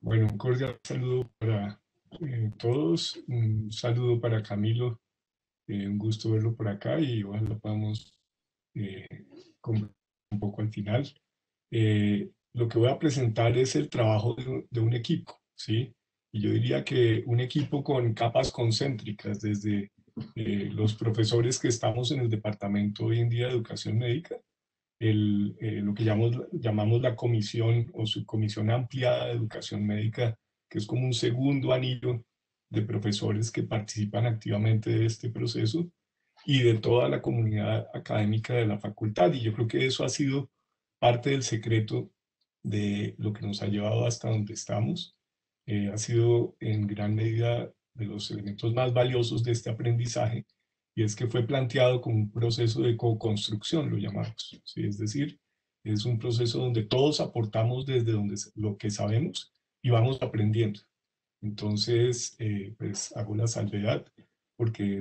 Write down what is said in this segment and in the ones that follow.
Bueno, un cordial saludo para todos, un saludo para Camilo, un gusto verlo por acá y ojalá podamos eh, conversar un poco al final. Lo que voy a presentar es el trabajo de un equipo, ¿sí? Y yo diría que un equipo con capas concéntricas, desde los profesores que estamos en el departamento hoy en día de educación médica, lo que llamamos la comisión o subcomisión ampliada de educación médica, que es como un segundo anillo de profesores que participan activamente de este proceso y de toda la comunidad académica de la facultad. Y yo creo que eso ha sido parte del secreto de lo que nos ha llevado hasta donde estamos. Ha sido en gran medida de los elementos más valiosos de este aprendizaje, y es que fue planteado como un proceso de co-construcción, lo llamamos, ¿sí? Es decir, es un proceso donde todos aportamos desde lo que sabemos y vamos aprendiendo. Entonces, pues hago la salvedad porque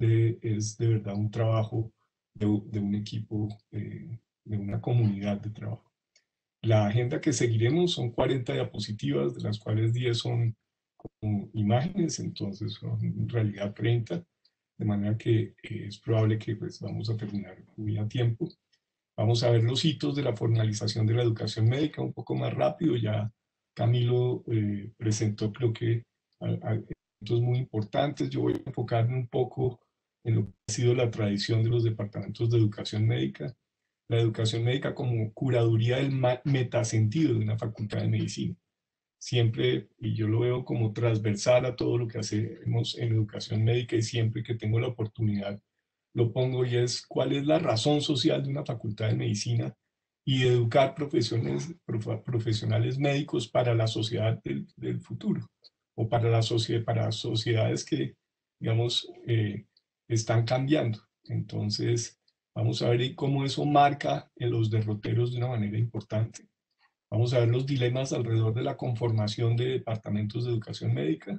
es de verdad un trabajo de un equipo, de una comunidad de trabajo. La agenda que seguiremos son 40 diapositivas, de las cuales 10 son como imágenes, entonces son en realidad 30, de manera que es probable que pues, vamos a terminar muy a tiempo. Vamos a ver los hitos de la formalización de la educación médica un poco más rápido. Ya Camilo presentó, creo que, puntos muy importantes. Yo voy a enfocarme un poco en lo que ha sido la tradición de los departamentos de educación médica, la educación médica como curaduría del metasentido de una facultad de medicina. Siempre, y yo lo veo como transversal a todo lo que hacemos en educación médica, y siempre que tengo la oportunidad lo pongo, y es cuál es la razón social de una facultad de medicina y de educar profesionales médicos para la sociedad del futuro, o para sociedades que, digamos, están cambiando. Entonces, vamos a ver cómo eso marca en los derroteros de una manera importante. Vamos a ver los dilemas alrededor de la conformación de departamentos de educación médica.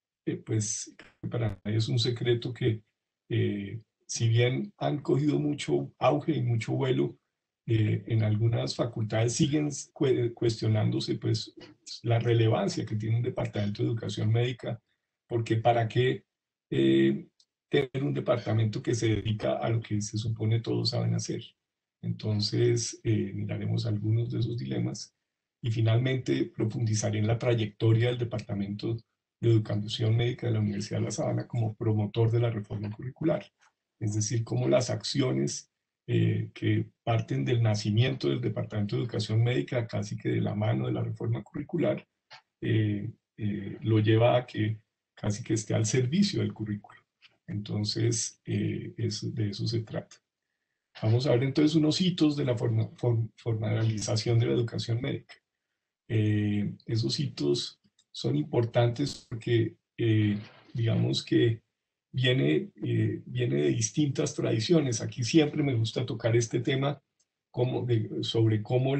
Pues para nadie es un secreto que si bien han cogido mucho auge y mucho vuelo, en algunas facultades siguen cuestionándose pues la relevancia que tiene un departamento de educación médica, porque para qué eh, tener un departamento que se dedica a lo que se supone todos saben hacer. Entonces miraremos algunos de esos dilemas y finalmente profundizaré en la trayectoria del departamento de Educación Médica de la Universidad de La Sabana como promotor de la reforma curricular. Es decir, cómo las acciones que parten del nacimiento del Departamento de Educación Médica, casi que de la mano de la reforma curricular, lo lleva a que casi que esté al servicio del currículo. Entonces, de eso se trata. Vamos a ver entonces unos hitos de la formalización de la educación médica. Esos hitos son importantes porque digamos que viene de distintas tradiciones. Aquí siempre me gusta tocar este tema sobre cómo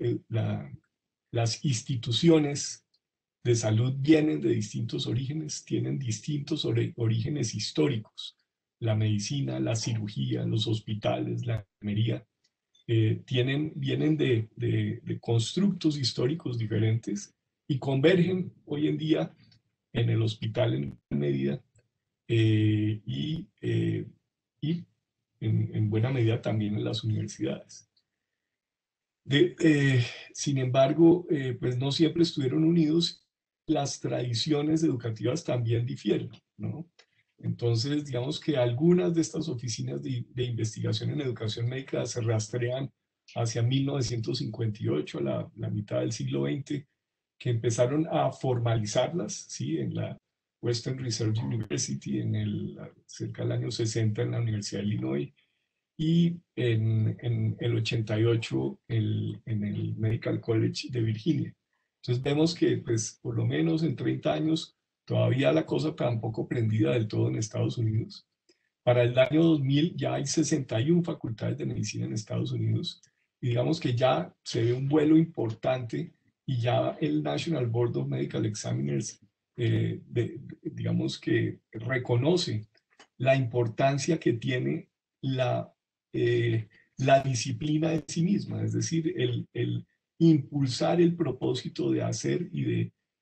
las instituciones de salud vienen de distintos orígenes, tienen distintos orígenes históricos. La medicina, la cirugía, los hospitales, la enfermería, vienen de constructos históricos diferentes y convergen hoy en día en el hospital en medida, eh, y, eh, y en buena medida también en las universidades. De, Sin embargo, pues no siempre estuvieron unidos. Las tradiciones educativas también difieren, ¿no? Entonces, digamos que algunas de estas oficinas de investigación en educación médica se rastrean hacia 1958, la mitad del siglo XX, que empezaron a formalizarlas, ¿sí? En la Western Reserve University, cerca del año 60 en la Universidad de Illinois, y en el 88 en el Medical College de Virginia. Entonces vemos que pues por lo menos en 30 años todavía la cosa tampoco prendida del todo en Estados Unidos. Para el año 2000 ya hay 61 facultades de medicina en Estados Unidos, y digamos que ya se ve un vuelo importante, y ya el National Board of Medical Examiners digamos que reconoce la importancia que tiene la, la disciplina en sí misma, es decir, el impulsar el propósito de hacer y de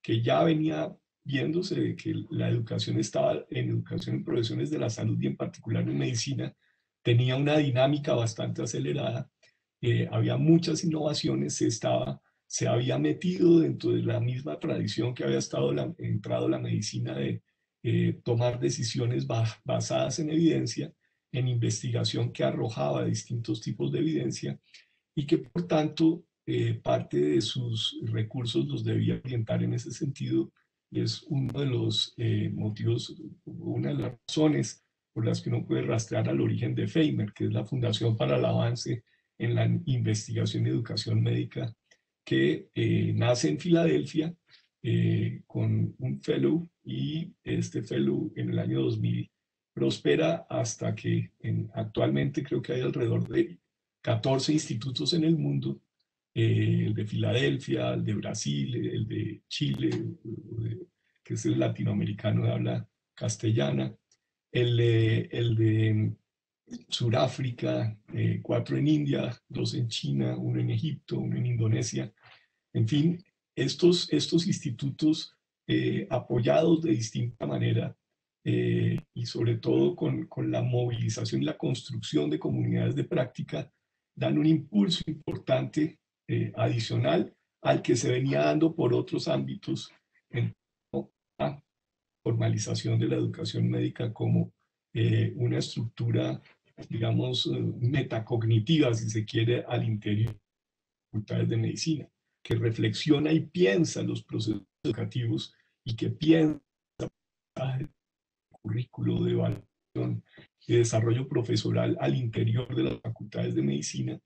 que ya venía viéndose de que la educación estaba en educación en profesiones de la salud y en particular en medicina, tenía una dinámica bastante acelerada, había muchas innovaciones, se había metido dentro de la misma tradición que había entrado la medicina de tomar decisiones basadas en evidencia, en investigación que arrojaba distintos tipos de evidencia y que por tanto parte de sus recursos los debía orientar en ese sentido, y es uno de los motivos, una de las razones por las que uno puede rastrear al origen de FEIMER, que es la Fundación para el Avance en la Investigación y Educación Médica, que nace en Filadelfia con un fellow, y este fellow en el año 2000 prospera hasta que actualmente creo que hay alrededor de 14 institutos en el mundo, el de Filadelfia, el de Brasil, el de Chile, que es el latinoamericano de habla castellana, el de Sudáfrica, 4 en India, 2 en China, 1 en Egipto, 1 en Indonesia. En fin, estos institutos apoyados de distinta manera y sobre todo con la movilización y la construcción de comunidades de práctica, dan un impulso importante adicional al que se venía dando por otros ámbitos en la formalización de la educación médica como una estructura, digamos, metacognitiva, si se quiere, al interior de las facultades de medicina, que reflexiona y piensa los procesos educativos y que piensa el currículo de evaluación y desarrollo profesoral al interior de las facultades de medicina,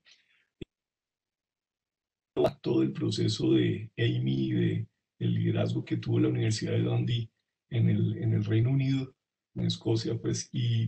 todo el proceso de Amy, de el liderazgo que tuvo la Universidad de Dundee en el Reino Unido, en Escocia, pues,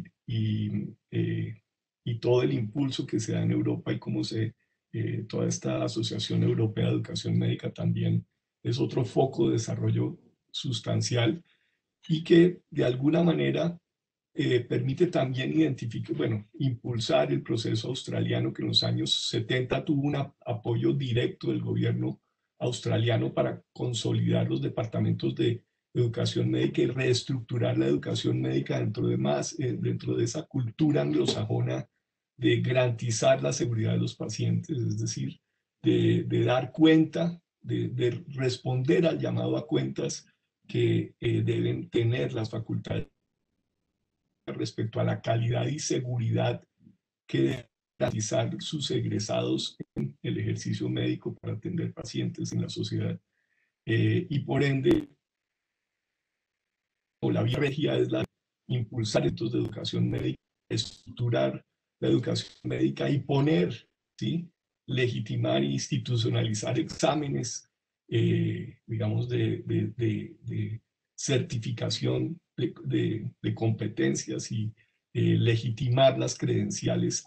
y todo el impulso que se da en Europa y cómo toda esta Asociación Europea de Educación Médica también es otro foco de desarrollo sustancial y que de alguna manera permite también identificar, bueno, impulsar el proceso australiano que en los años 70 tuvo un apoyo directo del gobierno australiano para consolidar los departamentos de educación médica y reestructurar la educación médica dentro de esa cultura anglosajona de garantizar la seguridad de los pacientes, es decir, de dar cuenta, de responder al llamado a cuentas que deben tener las facultades respecto a la calidad y seguridad que deben garantizar sus egresados en el ejercicio médico para atender pacientes en la sociedad. Y por ende, o la vía regia es la de impulsar estos de educación médica, estructurar la educación médica y poner, ¿sí?, legitimar e institucionalizar exámenes, digamos, de certificación de competencias y legitimar las credenciales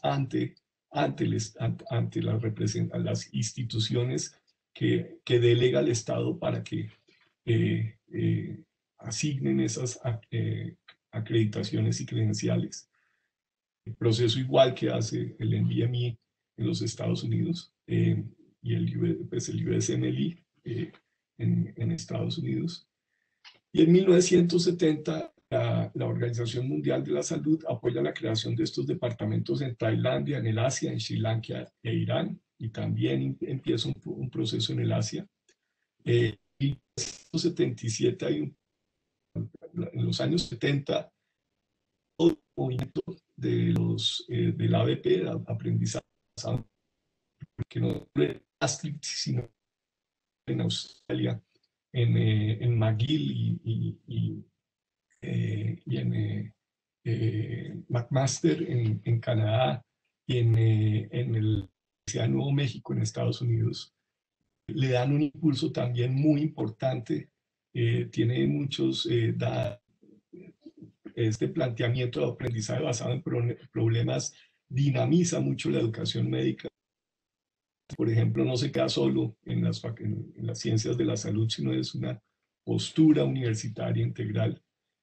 ante las instituciones que delega el Estado para que eh, eh, asignen esas acreditaciones y credenciales. El proceso igual que hace el NBME en los Estados Unidos y el USMLE en Estados Unidos. Y en 1970, la Organización Mundial de la Salud apoya la creación de estos departamentos en Tailandia, en el Asia, en Sri Lanka e Irán, y también empieza un proceso en el Asia. En 1977 en los años 70, todo el movimiento del ABP, aprendizaje, que no es Maastricht, sino en Australia, en McGill y en McMaster en Canadá y en el Universidad de Nuevo México en Estados Unidos, le dan un impulso también muy importante. Tiene muchos, este planteamiento de aprendizaje basado en problemas dinamiza mucho la educación médica. Por ejemplo, no se queda solo en las ciencias de la salud, sino es una postura universitaria integral.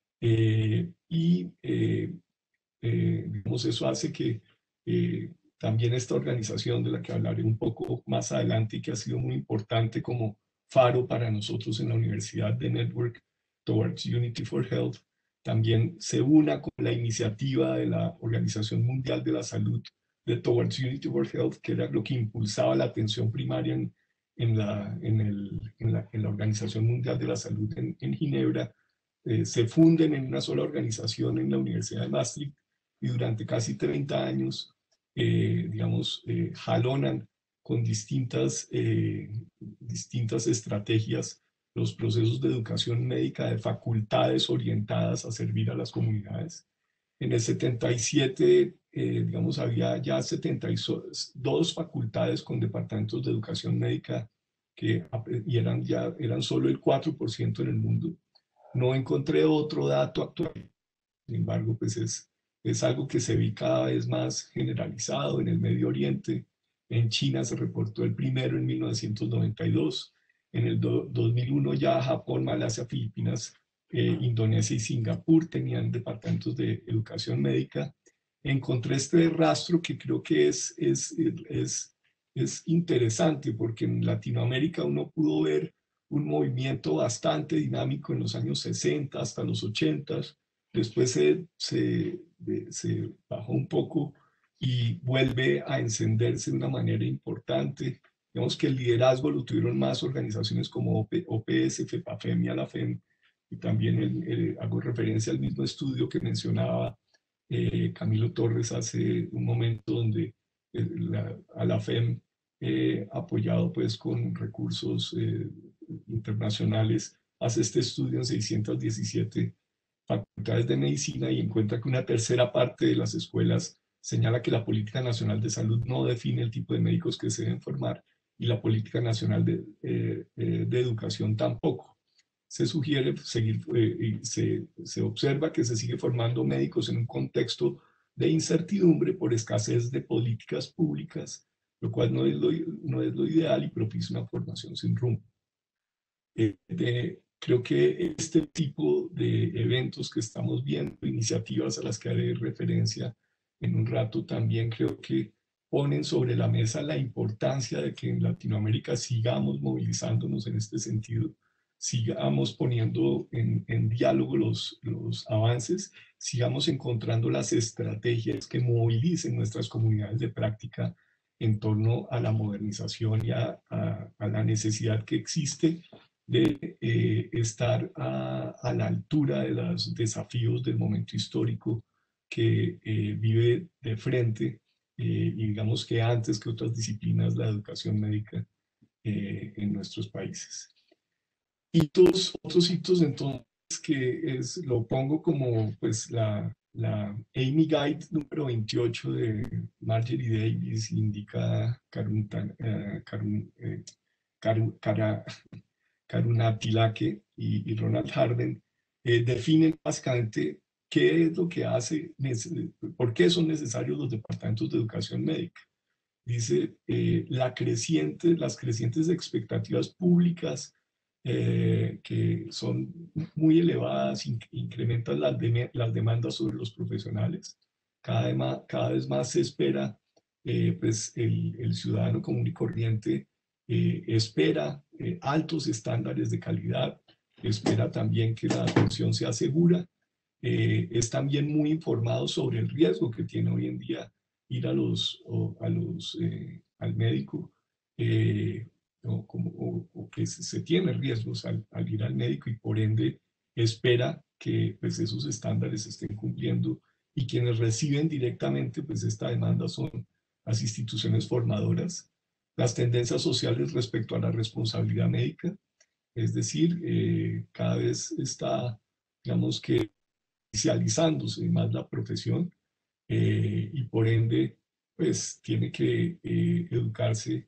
Digamos, eso hace que también esta organización de la que hablaré un poco más adelante y que ha sido muy importante como faro para nosotros en la Universidad de Network Towards Unity for Health, también se una con la iniciativa de la Organización Mundial de la Salud de Towards Unity for Health, que era lo que impulsaba la atención primaria en la Organización Mundial de la Salud en Ginebra. Se funden en una sola organización en la Universidad de Maastricht y durante casi 30 años, jalonan con distintas estrategias los procesos de educación médica de facultades orientadas a servir a las comunidades. En el 77, había ya 72 facultades con departamentos de educación médica y eran solo el 4% en el mundo. No encontré otro dato actual. Sin embargo, pues es algo que se ve cada vez más generalizado en el Medio Oriente. En China se reportó el primero en 1992. En el 2001 ya Japón, Malasia, Filipinas, Indonesia y Singapur tenían departamentos de educación médica. Encontré este rastro que creo que es interesante porque en Latinoamérica uno pudo ver un movimiento bastante dinámico en los años 60 hasta los 80. Después se bajó un poco y vuelve a encenderse de una manera importante. Digamos que el liderazgo lo tuvieron más organizaciones como OPS, FEPAFEM y ALAFEM, y también hago referencia al mismo estudio que mencionaba Camilo Torres hace un momento, donde ALAFEM, apoyado pues con recursos internacionales, hace este estudio en 617 facultades de medicina y encuentra que una tercera parte de las escuelas señala que la Política Nacional de Salud no define el tipo de médicos que se deben formar y la Política Nacional de Educación tampoco. Se sugiere seguir, se observa que se sigue formando médicos en un contexto de incertidumbre por escasez de políticas públicas, lo cual no es lo ideal y propicia una formación sin rumbo. Creo que este tipo de eventos que estamos viendo, iniciativas a las que haré referencia en un rato, también creo que ponen sobre la mesa la importancia de que en Latinoamérica sigamos movilizándonos en este sentido, sigamos poniendo en diálogo los avances, sigamos encontrando las estrategias que movilicen nuestras comunidades de práctica en torno a la modernización y a la necesidad que existe de estar a la altura de los desafíos del momento histórico que vive de frente, y digamos que antes que otras disciplinas, la educación médica en nuestros países. Otros hitos entonces lo pongo como pues la Amy Guide número 28 de Marjorie Davis, indica Karuna Tilake y Ronald Harden, definen básicamente qué es lo que hace, por qué son necesarios los departamentos de educación médica. Dice, las crecientes expectativas públicas que son muy elevadas, incrementan las demandas sobre los profesionales. Cada vez más se espera, pues el ciudadano común y corriente espera altos estándares de calidad, espera también que la atención sea segura, es también muy informado sobre el riesgo que tiene hoy en día ir al médico, o que se tiene riesgos al ir al médico, y por ende espera que pues, esos estándares se estén cumpliendo, y quienes reciben directamente pues, esta demanda son las instituciones formadoras. Las tendencias sociales respecto a la responsabilidad médica, es decir, cada vez está, digamos que, especializándose más la profesión, y por ende, pues tiene que educarse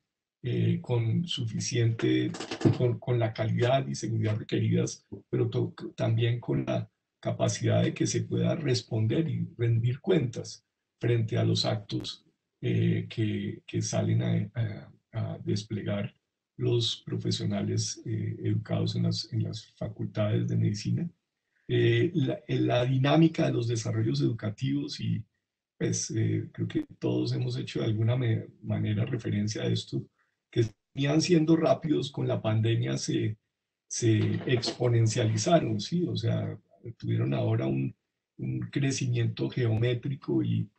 con la calidad y seguridad requeridas, pero también con la capacidad de que se pueda responder y rendir cuentas frente a los actos que salen a desplegar los profesionales educados en las facultades de medicina. La dinámica de los desarrollos educativos, y pues creo que todos hemos hecho de alguna manera referencia a esto, que venían siendo rápidos, con la pandemia se exponencializaron, ¿sí? O sea, tuvieron ahora un crecimiento geométrico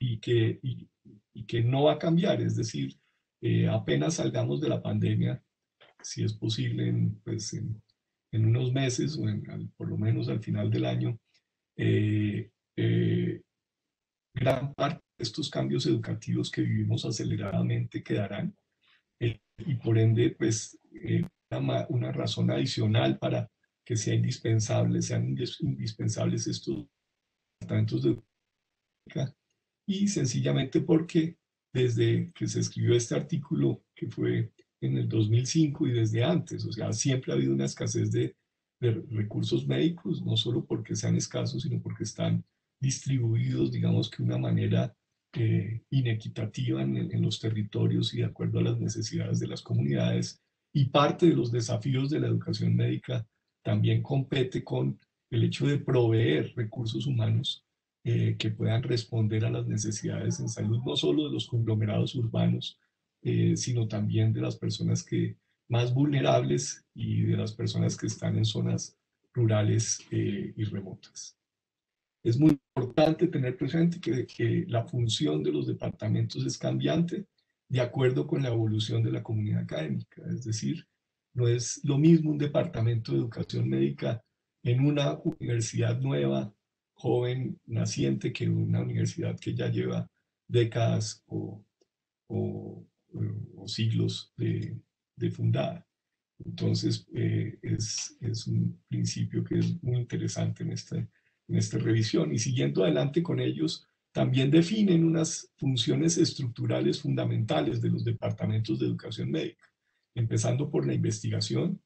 y que no va a cambiar. Es decir, apenas salgamos de la pandemia, si es posible, pues en unos meses o por lo menos al final del año, eh, eh, gran parte de estos cambios educativos que vivimos aceleradamente quedarán, y por ende, pues, una razón adicional para que sean indispensables estos departamentos de educación, y sencillamente porque desde que se escribió este artículo, que fue en el 2005 y desde antes, o sea, siempre ha habido una escasez de recursos médicos, no solo porque sean escasos, sino porque están distribuidos, digamos que de una manera inequitativa en los territorios y de acuerdo a las necesidades de las comunidades. Y parte de los desafíos de la educación médica también compete con el hecho de proveer recursos humanos que puedan responder a las necesidades en salud, no solo de los conglomerados urbanos, sino también de las personas más vulnerables y de las personas que están en zonas rurales y remotas. Es muy importante tener presente que la función de los departamentos es cambiante de acuerdo con la evolución de la comunidad académica. Es decir, no es lo mismo un departamento de educación médica en una universidad nueva, joven, naciente, que una universidad que ya lleva décadas o, o siglos de fundada. Entonces, es un principio que es muy interesante en esta revisión. Y siguiendo adelante con ellos, también definen unas funciones estructurales fundamentales de los departamentos de educación médica, empezando por la investigación,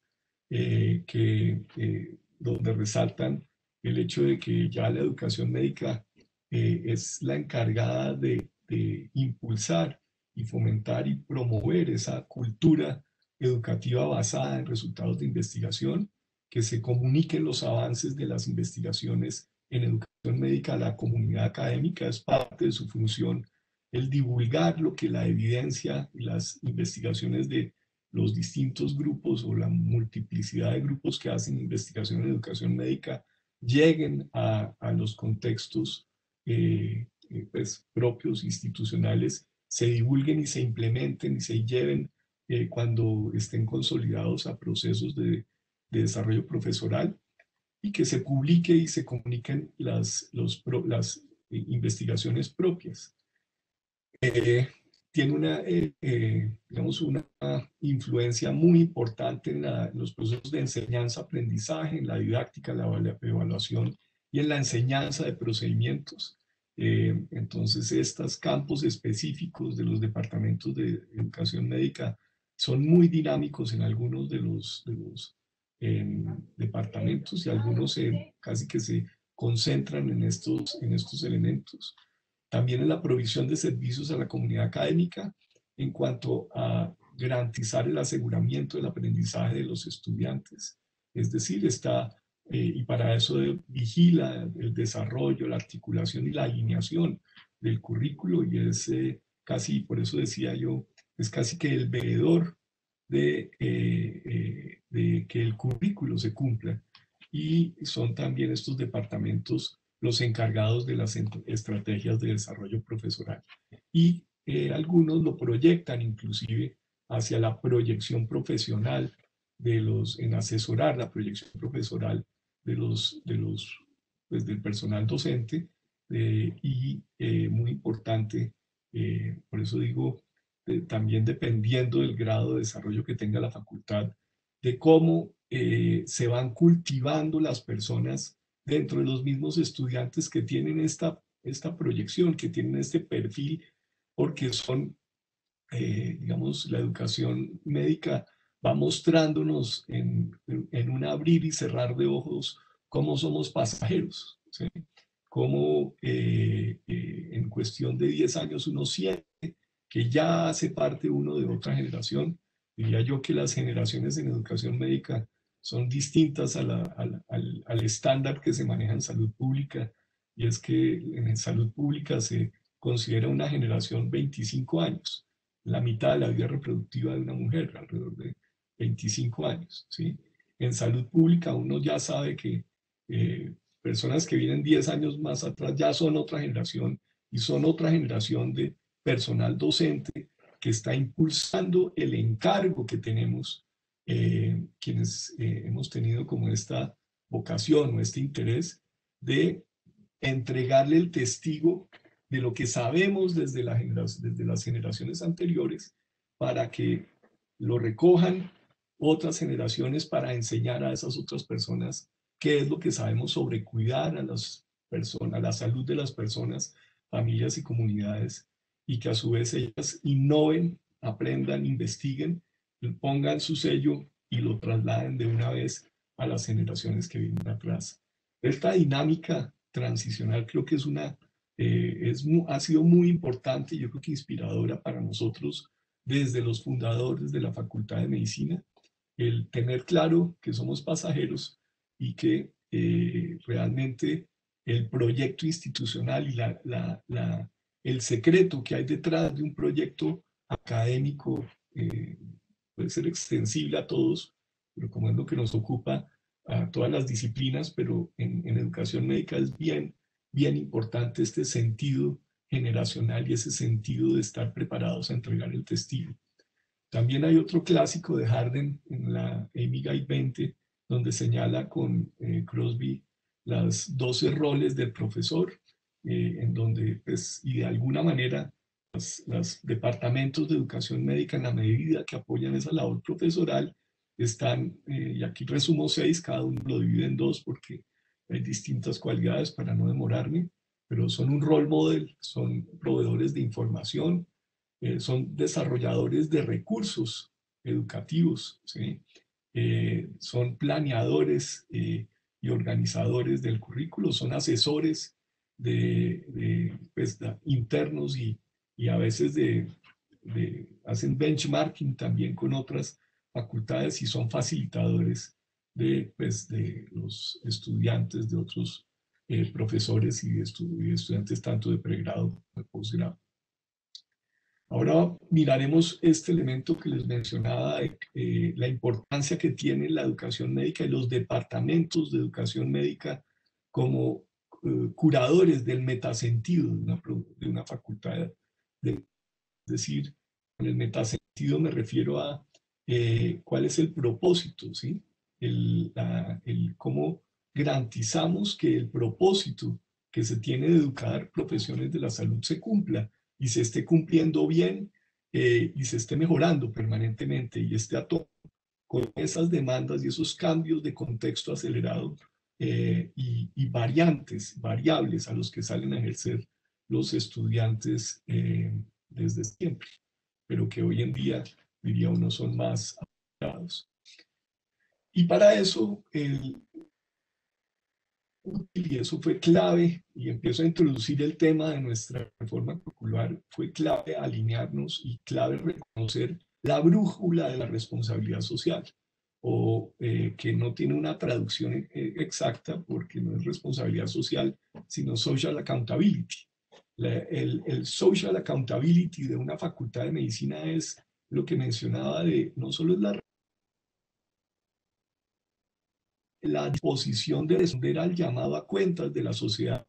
donde resaltan el hecho de que ya la educación médica es la encargada de impulsar y fomentar y promover esa cultura educativa basada en resultados de investigación, que se comuniquen los avances de las investigaciones en educación médica a la comunidad académica. Es parte de su función el divulgar lo que la evidencia y las investigaciones de los distintos grupos o la multiplicidad de grupos que hacen investigación en educación médica lleguen a los contextos pues, propios, institucionales, se divulguen y se implementen y se lleven cuando estén consolidados a procesos de desarrollo profesoral, y que se publique y se comuniquen las investigaciones propias. Tiene digamos, una influencia muy importante en los procesos de enseñanza-aprendizaje, en la didáctica, la evaluación y en la enseñanza de procedimientos. Entonces, estos campos específicos de los departamentos de educación médica son muy dinámicos en algunos de los departamentos, y algunos casi que se concentran en estos elementos. También en la provisión de servicios a la comunidad académica en cuanto a garantizar el aseguramiento del aprendizaje de los estudiantes. Es decir, y para eso vigila el desarrollo, la articulación y la alineación del currículo, y es casi, por eso decía yo, es casi que el veedor de que el currículo se cumpla. Y son también estos departamentos los encargados de las estrategias de desarrollo profesoral. Y algunos lo proyectan inclusive hacia la proyección profesional en asesorar la proyección profesoral pues, del personal docente, y muy importante, por eso digo, también dependiendo del grado de desarrollo que tenga la facultad, de cómo se van cultivando las personas dentro de los mismos estudiantes que tienen esta proyección, que tienen este perfil, porque digamos, la educación médica va mostrándonos en un abrir y cerrar de ojos cómo somos pasajeros, ¿sí? Cómo en cuestión de 10 años uno siente que ya hace parte uno de otra generación. Diría yo que las generaciones en educación médica son distintas al estándar que se maneja en salud pública, y es que en salud pública se considera una generación 25 años, la mitad de la vida reproductiva de una mujer, alrededor de 25 años, ¿sí? En salud pública uno ya sabe que personas que vienen 10 años más atrás ya son otra generación y son otra generación de personal docente que está impulsando el encargo que tenemos quienes hemos tenido como esta vocación o este interés de entregarle el testigo de lo que sabemos desde las generaciones anteriores para que lo recojan otras generaciones para enseñar a esas otras personas qué es lo que sabemos sobre cuidar a las personas, la salud de las personas, familias y comunidades, y que a su vez ellas innoven, aprendan, investiguen, pongan su sello y lo trasladen de una vez a las generaciones que vienen atrás. Esta dinámica transicional creo que ha sido muy importante, yo creo que inspiradora para nosotros desde los fundadores de la Facultad de Medicina, el tener claro que somos pasajeros y que realmente el proyecto institucional y el secreto que hay detrás de un proyecto académico puede ser extensible a todos, pero como es lo que nos ocupa a todas las disciplinas, pero en educación médica es bien importante este sentido generacional y ese sentido de estar preparados a entregar el testigo. También hay otro clásico de Harden en la Amy Guide 20, donde señala con Crosby las 12 roles del profesor, en donde, pues, y de alguna manera, los departamentos de educación médica, en la medida que apoyan esa labor profesoral, están, y aquí resumo 6, cada uno lo divide en 2 porque hay distintas cualidades para no demorarme, pero son un role model, son proveedores de información, son desarrolladores de recursos educativos, ¿sí? Son planeadores y organizadores del currículo, son asesores pues, internos y a veces hacen benchmarking también con otras facultades y son facilitadores pues, de los estudiantes, de otros profesores y de estudiantes tanto de pregrado como de posgrado. Ahora miraremos este elemento que les mencionaba, la importancia que tiene la educación médica y los departamentos de educación médica como curadores del metasentido de una facultad. Es decir, en el metasentido me refiero a cuál es el propósito, ¿sí? Cómo garantizamos que el propósito que se tiene de educar profesiones de la salud se cumpla y se esté cumpliendo bien y se esté mejorando permanentemente y esté a tono con esas demandas y esos cambios de contexto acelerado y variables a los que salen a ejercer los estudiantes desde siempre, pero que hoy en día, diría uno, son más aplicados. Y para eso, y eso fue clave, y empiezo a introducir el tema de nuestra reforma curricular, fue clave alinearnos y clave reconocer la brújula de la responsabilidad social, o que no tiene una traducción exacta porque no es responsabilidad social, sino social accountability. El social accountability de una facultad de medicina es lo que mencionaba de no solo es la disposición de responder al llamado a cuentas de la sociedad,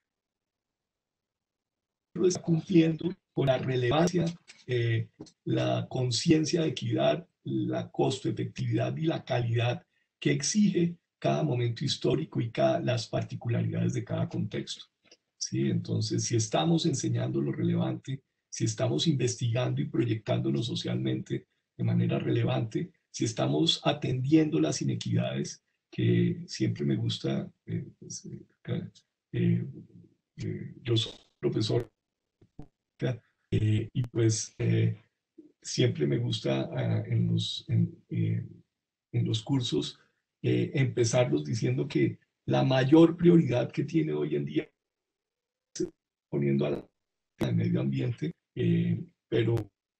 lo está cumpliendo con la relevancia, la conciencia de equidad, la costo efectividad y la calidad que exige cada momento histórico y las particularidades de cada contexto. ¿Sí? Entonces, si estamos enseñando lo relevante, si estamos investigando y proyectándonos socialmente de manera relevante, si estamos atendiendo las inequidades, que siempre me gusta, yo soy profesor y pues siempre me gusta en los cursos empezarlos diciendo que la mayor prioridad que tiene hoy en día es poniendo al medio ambiente, pero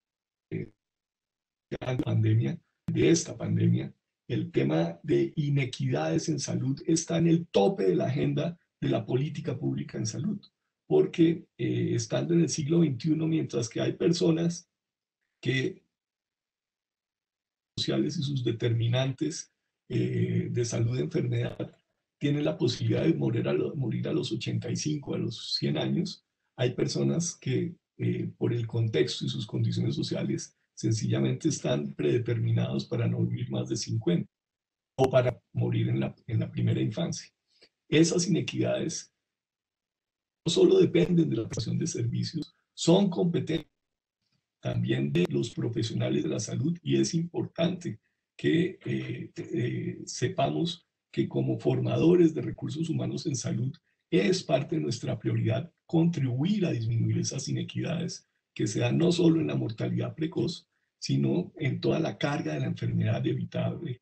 de esta pandemia, el tema de inequidades en salud está en el tope de la agenda de la política pública en salud, porque estando en el siglo XXI, mientras que hay personas que sociales y sus determinantes de salud y enfermedad tienen la posibilidad de morir a los 85, a los 100 años. Hay personas que por el contexto y sus condiciones sociales sencillamente están predeterminados para no vivir más de 50 o para morir en la primera infancia. Esas inequidades no solo dependen de la prestación de servicios, son competencias también de los profesionales de la salud, y es importante que sepamos que como formadores de recursos humanos en salud es parte de nuestra prioridad contribuir a disminuir esas inequidades que se dan no solo en la mortalidad precoz, sino en toda la carga de la enfermedad evitable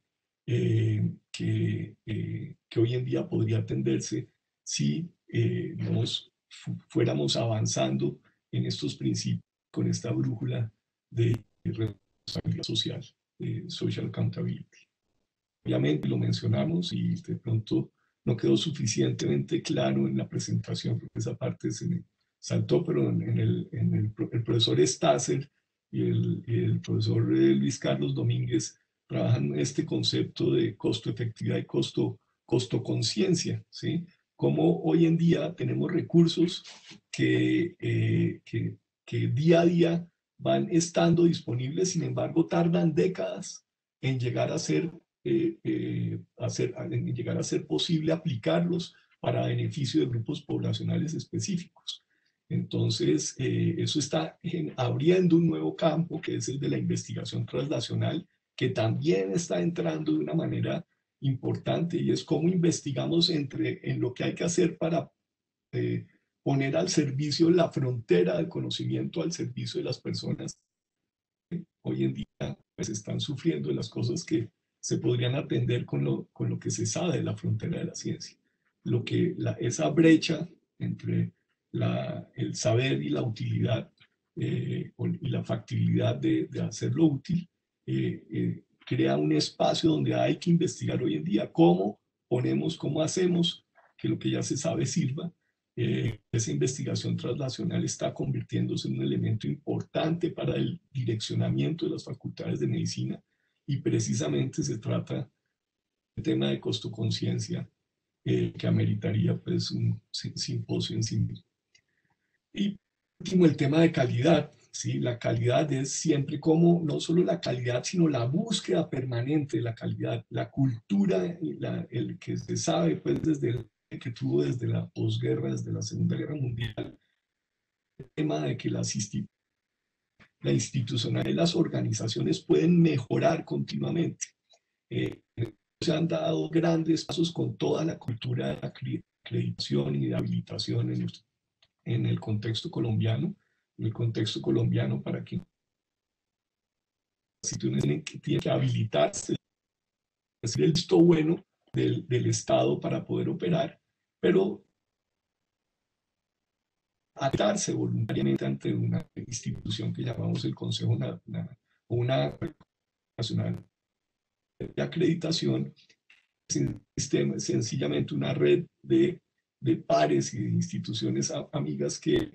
que hoy en día podría atenderse si nos fuéramos avanzando en estos principios con esta brújula de responsabilidad social, social accountability. Obviamente lo mencionamos y de pronto no quedó suficientemente claro en la presentación, porque esa parte se me saltó, pero el profesor Stasser y el profesor Luis Carlos Domínguez trabajan este concepto de costo efectividad y costo conciencia, ¿sí? Como hoy en día tenemos recursos que día a día van estando disponibles, sin embargo tardan décadas en llegar a ser llegar a ser posible aplicarlos para beneficio de grupos poblacionales específicos. Entonces, eso está abriendo un nuevo campo, que es el de la investigación translacional, que también está entrando de una manera importante, y es cómo investigamos en lo que hay que hacer para poner al servicio la frontera del conocimiento al servicio de las personas hoy en día pues están sufriendo de las cosas que se podrían atender con lo que se sabe de la frontera de la ciencia. Esa brecha entre el saber y la utilidad y la factibilidad de hacerlo útil crea un espacio donde hay que investigar hoy en día cómo hacemos que lo que ya se sabe sirva. Esa investigación translacional está convirtiéndose en un elemento importante para el direccionamiento de las facultades de medicina, y precisamente se trata del tema de costo-conciencia que ameritaría pues un simposio en sí mismo. Y último, el tema de calidad. ¿Sí? La calidad es siempre como, no solo la calidad, sino la búsqueda permanente de la calidad, la cultura, el que se sabe pues que tuvo desde la posguerra, desde la Segunda Guerra Mundial, el tema de que la institucionalidad de las organizaciones pueden mejorar continuamente. Se han dado grandes pasos con toda la cultura de acreditación y de habilitación en el contexto colombiano. En el contexto colombiano, para que las instituciones tienen que habilitarse, es el visto bueno del Estado para poder operar, pero atarse voluntariamente ante una institución que llamamos el Consejo una Nacional de Acreditación, sencillamente una red de pares y de instituciones amigas que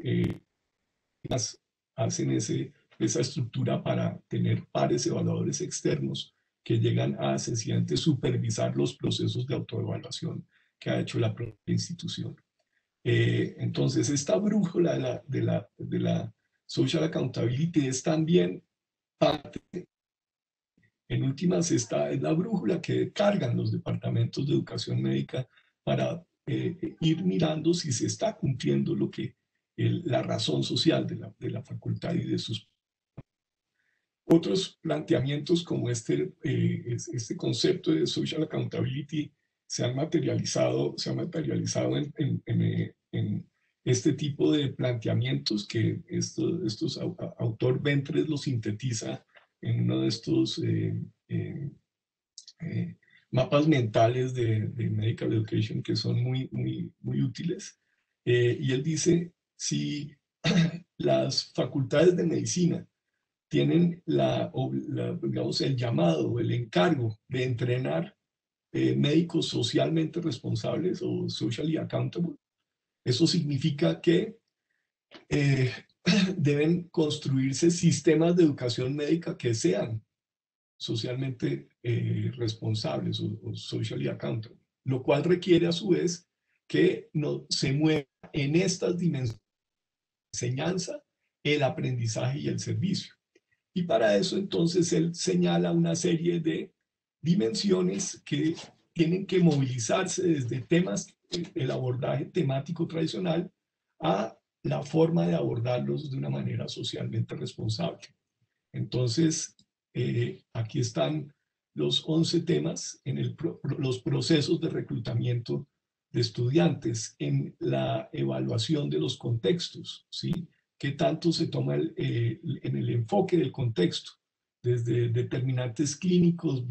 hacen esa estructura para tener pares evaluadores externos que llegan a sencillamente supervisar los procesos de autoevaluación que ha hecho la propia institución. Entonces, esta brújula de la social accountability es también parte, en últimas, es la brújula que cargan los departamentos de educación médica para ir mirando si se está cumpliendo la razón social de la facultad y de sus otros planteamientos como este concepto de social accountability se han materializado en este tipo de planteamientos que autor Ventres lo sintetiza en uno de estos mapas mentales de Medical Education que son muy útiles. Y él dice, si las facultades de medicina tienen digamos, el llamado, el encargo de entrenar médicos socialmente responsables o socially accountable, eso significa que deben construirse sistemas de educación médica que sean socialmente responsables o socially accountable, lo cual requiere a su vez que no, se mueva en estas dimensiones: enseñanza, el aprendizaje y el servicio. Y para eso entonces él señala una serie de dimensiones que tienen que movilizarse desde temas, el abordaje temático tradicional, a la forma de abordarlos de una manera socialmente responsable. Entonces, aquí están los 11 temas en los procesos de reclutamiento de estudiantes, en la evaluación de los contextos, ¿sí? ¿Qué tanto se toma en el enfoque del contexto? Desde determinantes clínicos,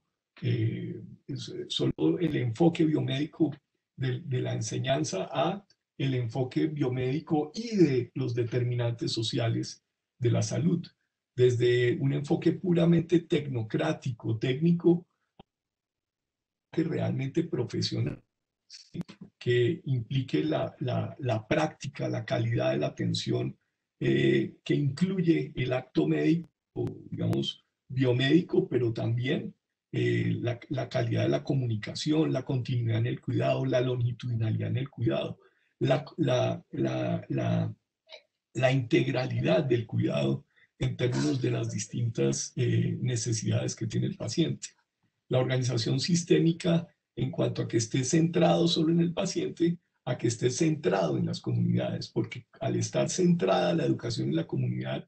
solo el enfoque biomédico de la enseñanza, a el enfoque biomédico y de los determinantes sociales de la salud, desde un enfoque puramente tecnocrático, técnico, que realmente profesional, que implique la práctica, la calidad de la atención, que incluye el acto médico, digamos, biomédico, pero también la calidad de la comunicación, la continuidad en el cuidado, la longitudinalidad en el cuidado, la, la, la, la la integralidad del cuidado en términos de las distintas necesidades que tiene el paciente. La organización sistémica en cuanto a que esté centrado solo en el paciente, a que esté centrado en las comunidades, porque al estar centrada la educación en la comunidad,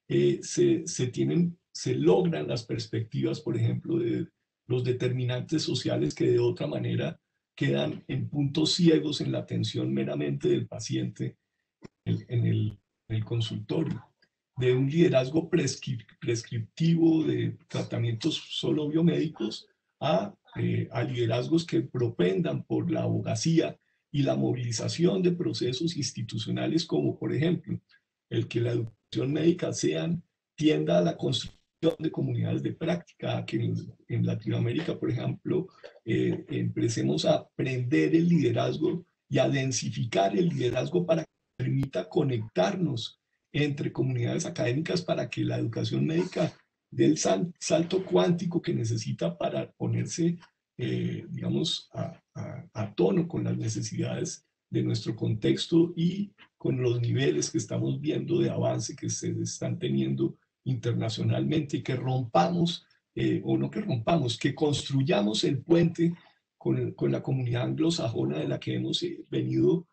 se logran las perspectivas, por ejemplo, de los determinantes sociales que de otra manera quedan en puntos ciegos en la atención meramente del paciente en el consultorio, de un liderazgo prescriptivo de tratamientos solo biomédicos a liderazgos que propendan por la abogacía y la movilización de procesos institucionales, como por ejemplo el que la educación médica tienda a la construcción de comunidades de práctica, que en Latinoamérica, por ejemplo, empecemos a aprender el liderazgo y a densificar el liderazgo para permita conectarnos entre comunidades académicas, para que la educación médica dé el salto cuántico que necesita para ponerse, digamos, a tono con las necesidades de nuestro contexto y con los niveles que estamos viendo de avance que se están teniendo internacionalmente, y que rompamos, o no que rompamos, que construyamos el puente con la comunidad anglosajona de la que hemos venido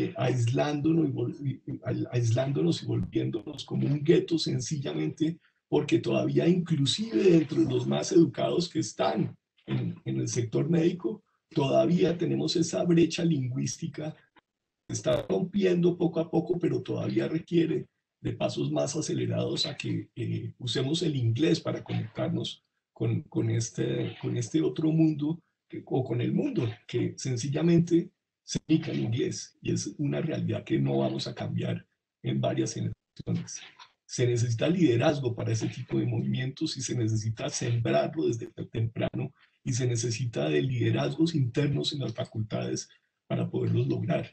aislándonos y volviéndonos como un gueto, sencillamente porque todavía, inclusive dentro de los más educados que están en el sector médico, todavía tenemos esa brecha lingüística que está rompiendo poco a poco, pero todavía requiere de pasos más acelerados a que usemos el inglés para conectarnos con este otro mundo, o con el mundo que sencillamente se comunica en inglés, y es una realidad que no vamos a cambiar en varias generaciones. Se necesita liderazgo para ese tipo de movimientos, y se necesita sembrarlo desde temprano, y se necesita de liderazgos internos en las facultades para poderlos lograr.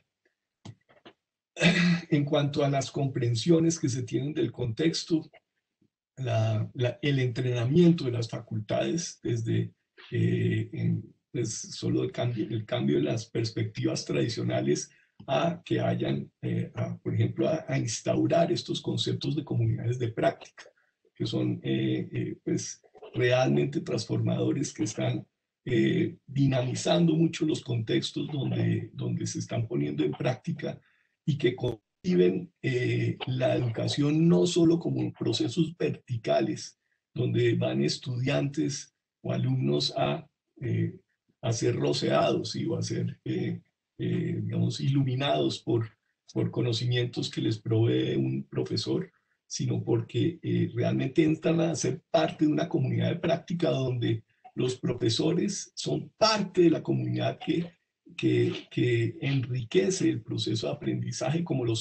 En cuanto a las comprensiones que se tienen del contexto, el entrenamiento de las facultades desde pues solo el cambio de las perspectivas tradicionales, a que hayan, por ejemplo, a instaurar estos conceptos de comunidades de práctica, que son pues realmente transformadores, que están dinamizando mucho los contextos donde se están poniendo en práctica, y que conciben la educación no solo como procesos verticales, donde van estudiantes o alumnos a ser roceados, ¿sí? O a ser, digamos, iluminados por conocimientos que les provee un profesor, sino porque realmente entran a ser parte de una comunidad de práctica, donde los profesores son parte de la comunidad que enriquece el proceso de aprendizaje,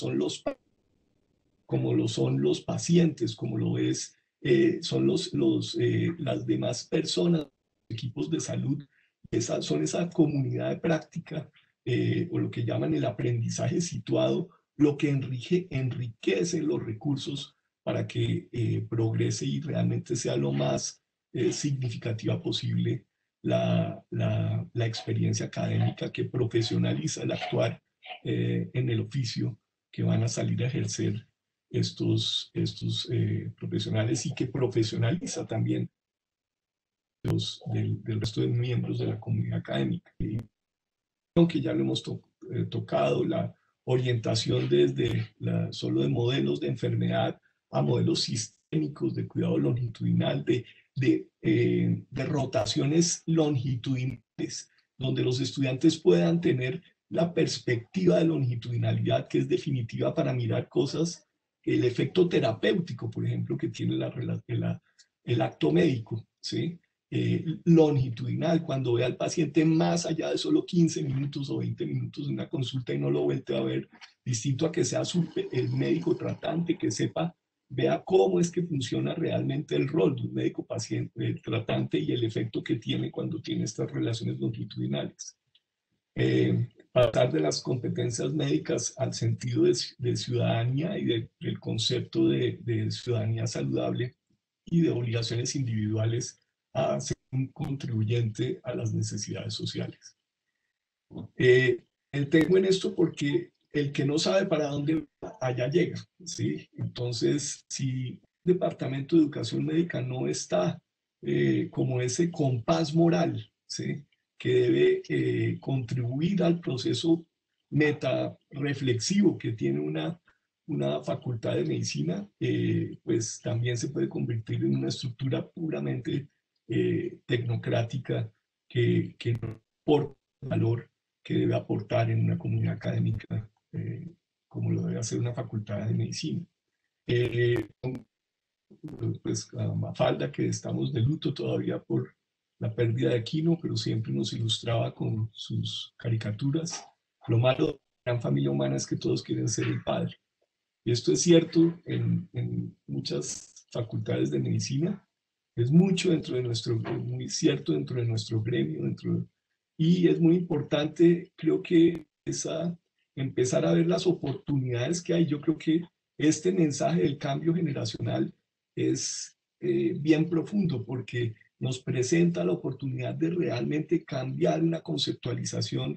como lo son los pacientes, como lo es, son las demás personas, equipos de salud. Son esa comunidad de práctica, o lo que llaman el aprendizaje situado, lo que enriquece los recursos para que progrese y realmente sea lo más significativa posible la experiencia académica que profesionaliza el actuar en el oficio que van a salir a ejercer estos profesionales y que profesionaliza también del resto de miembros de la comunidad académica. Que ya lo hemos tocado, la orientación desde solo de modelos de enfermedad a modelos sistémicos de cuidado longitudinal, de rotaciones longitudinales, donde los estudiantes puedan tener la perspectiva de longitudinalidad que es definitiva para mirar cosas, el efecto terapéutico, por ejemplo, que tiene el acto médico, ¿sí? Longitudinal, cuando ve al paciente más allá de solo 15 minutos o 20 minutos en una consulta y no lo vuelve a ver, distinto a que sea el médico tratante que sepa, vea cómo es que funciona realmente el rol de un médico paciente, el tratante y el efecto que tiene cuando tiene estas relaciones longitudinales. Pasar de las competencias médicas al sentido de ciudadanía y del concepto de ciudadanía saludable y de obligaciones individuales a ser un contribuyente a las necesidades sociales. Tengo en esto porque el que no sabe para dónde va, allá llega, ¿sí? Entonces, si el Departamento de Educación Médica no está como ese compás moral, ¿sí? Que debe contribuir al proceso meta-reflexivo que tiene una facultad de medicina, pues también se puede convertir en una estructura puramente tecnocrática que no aporta valor que debe aportar en una comunidad académica, como lo debe hacer una facultad de medicina. Pues a Mafalda, que estamos de luto todavía por la pérdida de Aquino, pero siempre nos ilustraba con sus caricaturas. Lo malo de la gran familia humana es que todos quieren ser el padre. Y esto es cierto en muchas facultades de medicina, es mucho dentro de nuestro, muy cierto dentro de nuestro gremio, y es muy importante, creo que empezar a ver las oportunidades que hay. Yo creo que este mensaje del cambio generacional es bien profundo porque nos presenta la oportunidad de realmente cambiar una conceptualización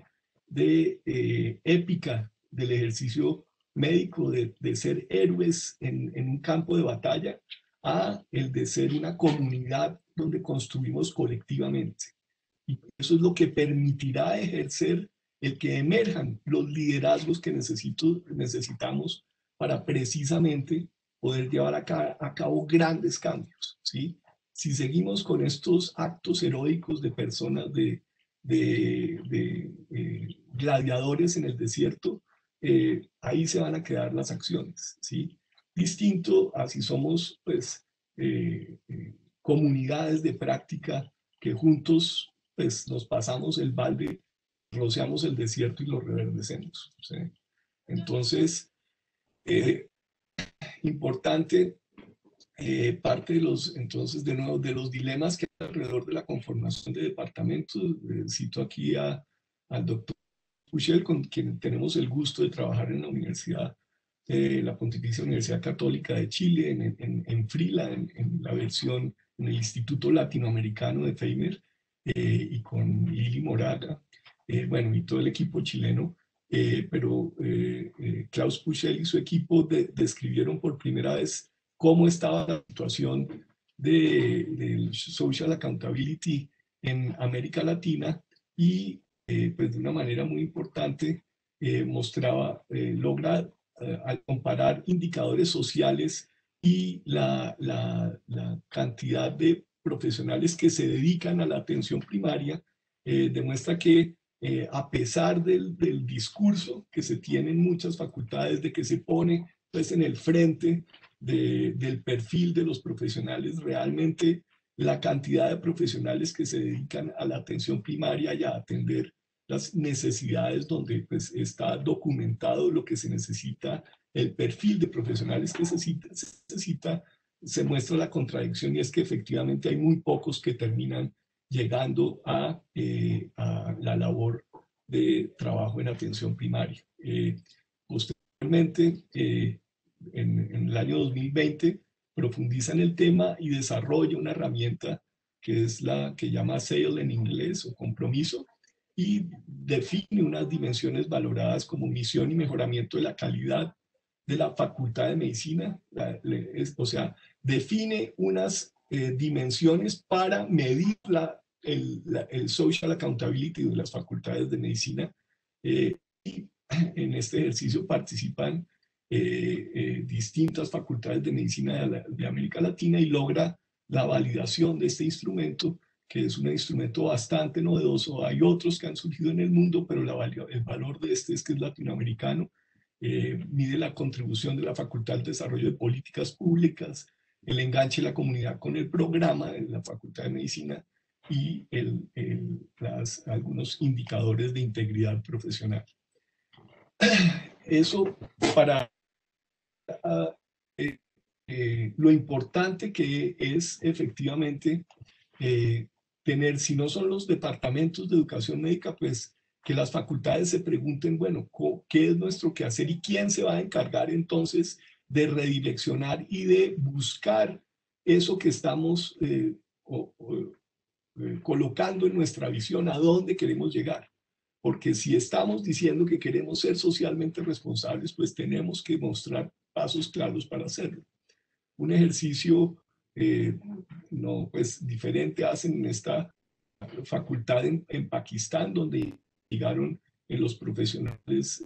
épica del ejercicio médico, de ser héroes en un campo de batalla, a el de ser una comunidad donde construimos colectivamente. Y eso es lo que permitirá ejercer el que emerjan los liderazgos que necesitamos para precisamente poder llevar a cabo grandes cambios, ¿sí? Si seguimos con estos actos heroicos de personas, gladiadores en el desierto, ahí se van a quedar las acciones, ¿sí? Distinto a si somos, pues, comunidades de práctica que juntos, pues, nos pasamos el balde, rociamos el desierto y lo reverdecemos, ¿sí? Entonces, importante, parte entonces, de nuevo, de los dilemas que hay alrededor de la conformación de departamentos. Cito aquí al doctor Puchel, con quien tenemos el gusto de trabajar en la Universidad, la Pontificia Universidad Católica de Chile, en Frila, en la versión, en el Instituto Latinoamericano de Feimer, y con Lili Moraga, bueno, y todo el equipo chileno. Pero Klaus Puchel y su equipo describieron por primera vez cómo estaba la situación del social accountability en América Latina, y pues de una manera muy importante logra al comparar indicadores sociales y la cantidad de profesionales que se dedican a la atención primaria, demuestra que a pesar del discurso que se tiene en muchas facultades de que se pone pues en el frente del perfil de los profesionales, realmente la cantidad de profesionales que se dedican a la atención primaria y a atender las necesidades donde pues está documentado lo que se necesita, el perfil de profesionales que se necesita, se muestra la contradicción, y es que efectivamente hay muy pocos que terminan llegando a la labor de trabajo en atención primaria. Usted Realmente, en el año 2020 profundiza en el tema y desarrolla una herramienta que es la que llama SAIL en inglés, o compromiso, y define unas dimensiones valoradas como misión y mejoramiento de la calidad de la Facultad de Medicina, o sea, define unas dimensiones para medir el social accountability de las facultades de medicina, y en este ejercicio participan distintas facultades de medicina de América Latina, y logra la validación de este instrumento, que es un instrumento bastante novedoso. Hay otros que han surgido en el mundo, pero el valor de este es que es latinoamericano. Mide la contribución de la Facultad al Desarrollo de Políticas Públicas, el enganche de la comunidad con el programa en la Facultad de Medicina, y algunos indicadores de integridad profesional. Eso para lo importante que es efectivamente tener, si no son los departamentos de educación médica, pues que las facultades se pregunten, bueno, ¿qué es nuestro quehacer y quién se va a encargar entonces de redireccionar y de buscar eso que estamos colocando en nuestra visión, a dónde queremos llegar? Porque si estamos diciendo que queremos ser socialmente responsables, pues tenemos que mostrar pasos claros para hacerlo. Un ejercicio no, pues, diferente hacen en esta facultad en Pakistán, donde llegaron los profesionales,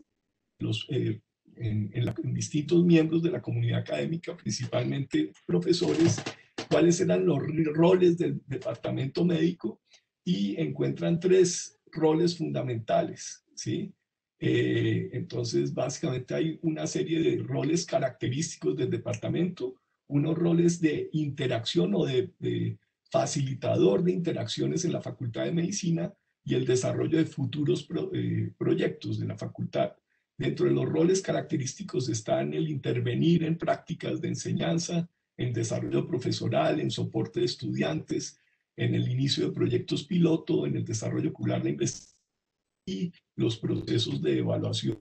en distintos miembros de la comunidad académica, principalmente profesores, cuáles eran los roles del departamento médico, y encuentran 3 roles fundamentales, ¿sí? Entonces, básicamente hay una serie de roles característicos del departamento, unos roles de interacción o de facilitador de interacciones en la Facultad de Medicina, y el desarrollo de futuros proyectos de la facultad. Dentro de los roles característicos están el intervenir en prácticas de enseñanza, en desarrollo profesoral, en soporte de estudiantes, en el inicio de proyectos piloto, en el desarrollo curricular de investigación y los procesos de evaluación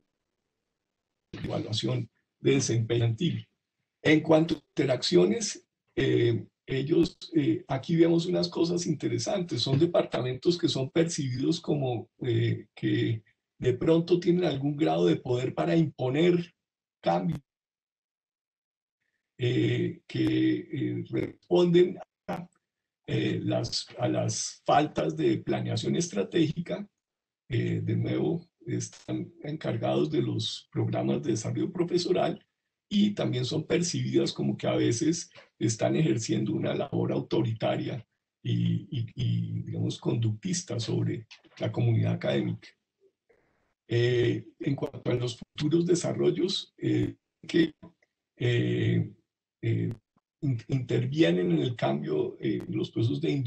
de desempeño. En cuanto a interacciones, aquí vemos unas cosas interesantes. Son departamentos que son percibidos como que de pronto tienen algún grado de poder para imponer cambios, que responden a las faltas de planeación estratégica. De nuevo, están encargados de los programas de desarrollo profesoral, y también son percibidas como que a veces están ejerciendo una labor autoritaria y digamos, conductista sobre la comunidad académica. En cuanto a los futuros desarrollos, que intervienen en el cambio, en los procesos en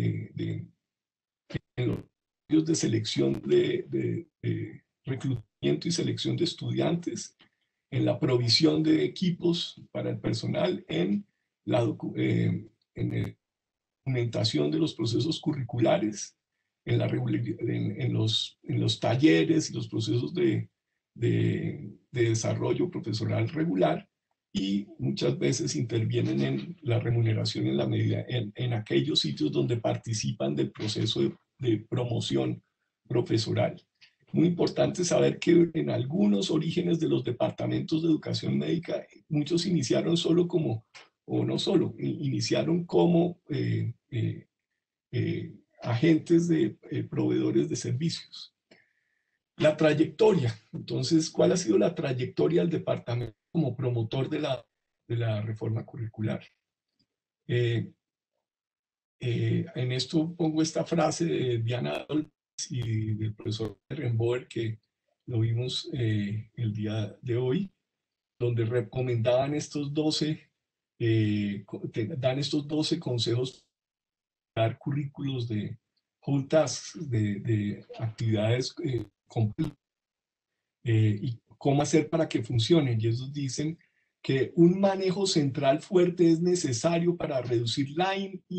los selección de reclutamiento y selección de estudiantes, en la provisión de equipos para el personal, en la documentación de los procesos curriculares, en los talleres y los procesos de desarrollo profesional regular, y muchas veces intervienen en la remuneración en la medida en aquellos sitios donde participan del proceso de promoción profesoral. Muy importante saber que en algunos orígenes de los departamentos de educación médica, muchos iniciaron solo como, o no solo, iniciaron como agentes de proveedores de servicios. La trayectoria. Entonces, ¿cuál ha sido la trayectoria del departamento como promotor de la reforma curricular? En esto pongo esta frase de Diana Adolphus y del profesor Remboer, que lo vimos el día de hoy, donde recomendaban estos 12, dan estos 12 consejos para dar currículos de whole tasks, de actividades completas, y cómo hacer para que funcionen. Y ellos dicen que un manejo central fuerte es necesario para reducir la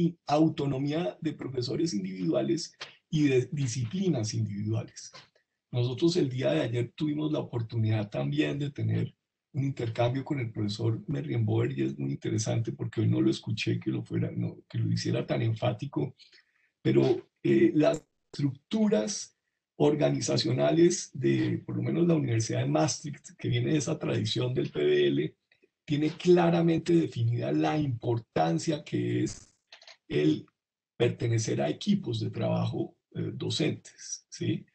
autonomía de profesores individuales y de disciplinas individuales. Nosotros el día de ayer tuvimos la oportunidad también de tener un intercambio con el profesor Merrienboer y es muy interesante porque hoy no lo escuché que lo, fuera, no, que lo hiciera tan enfático, pero las estructuras organizacionales de, por lo menos la Universidad de Maastricht, que viene de esa tradición del PBL, tiene claramente definida la importancia que es el pertenecer a equipos de trabajo docentes, ¿sí?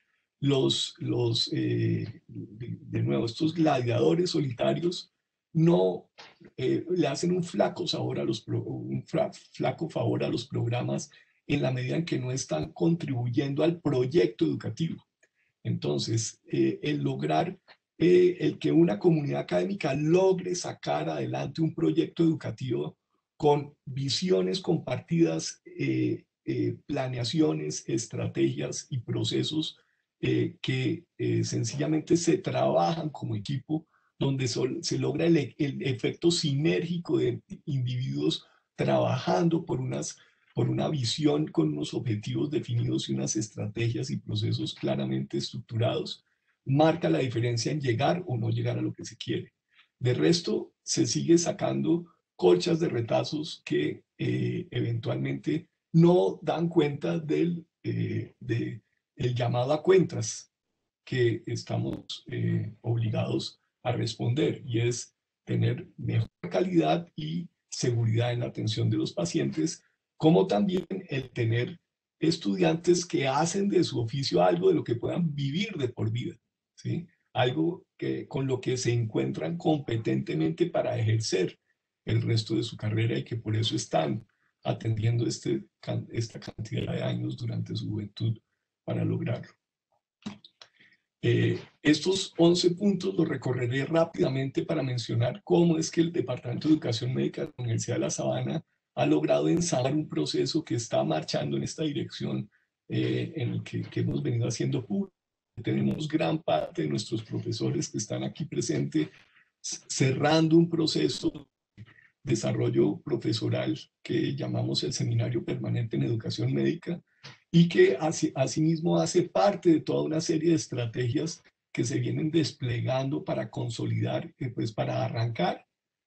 De nuevo, estos gladiadores solitarios no le hacen un flaco sabor a flaco favor a los programas en la medida en que no están contribuyendo al proyecto educativo. Entonces, el que una comunidad académica logre sacar adelante un proyecto educativo con visiones compartidas, planeaciones, estrategias y procesos que sencillamente se trabajan como equipo, donde se logra el efecto sinérgico de individuos trabajando por una visión con unos objetivos definidos y unas estrategias y procesos claramente estructurados, marca la diferencia en llegar o no llegar a lo que se quiere. De resto, se sigue sacando colchas de retazos que eventualmente no dan cuenta el llamado a cuentas que estamos obligados a responder, y es tener mejor calidad y seguridad en la atención de los pacientes, como también el tener estudiantes que hacen de su oficio algo de lo que puedan vivir de por vida, ¿sí? Algo con lo que se encuentran competentemente para ejercer el resto de su carrera y que por eso están atendiendo esta cantidad de años durante su juventud para lograrlo. Estos 11 puntos los recorreré rápidamente para mencionar cómo es que el Departamento de Educación Médica de la Universidad de La Sabana ha logrado ensamblar un proceso que está marchando en esta dirección, en el que hemos venido haciendo público. Tenemos gran parte de nuestros profesores que están aquí presentes cerrando un proceso de desarrollo profesoral que llamamos el Seminario Permanente en Educación Médica, y que asimismo hace parte de toda una serie de estrategias que se vienen desplegando para consolidar, pues para arrancar,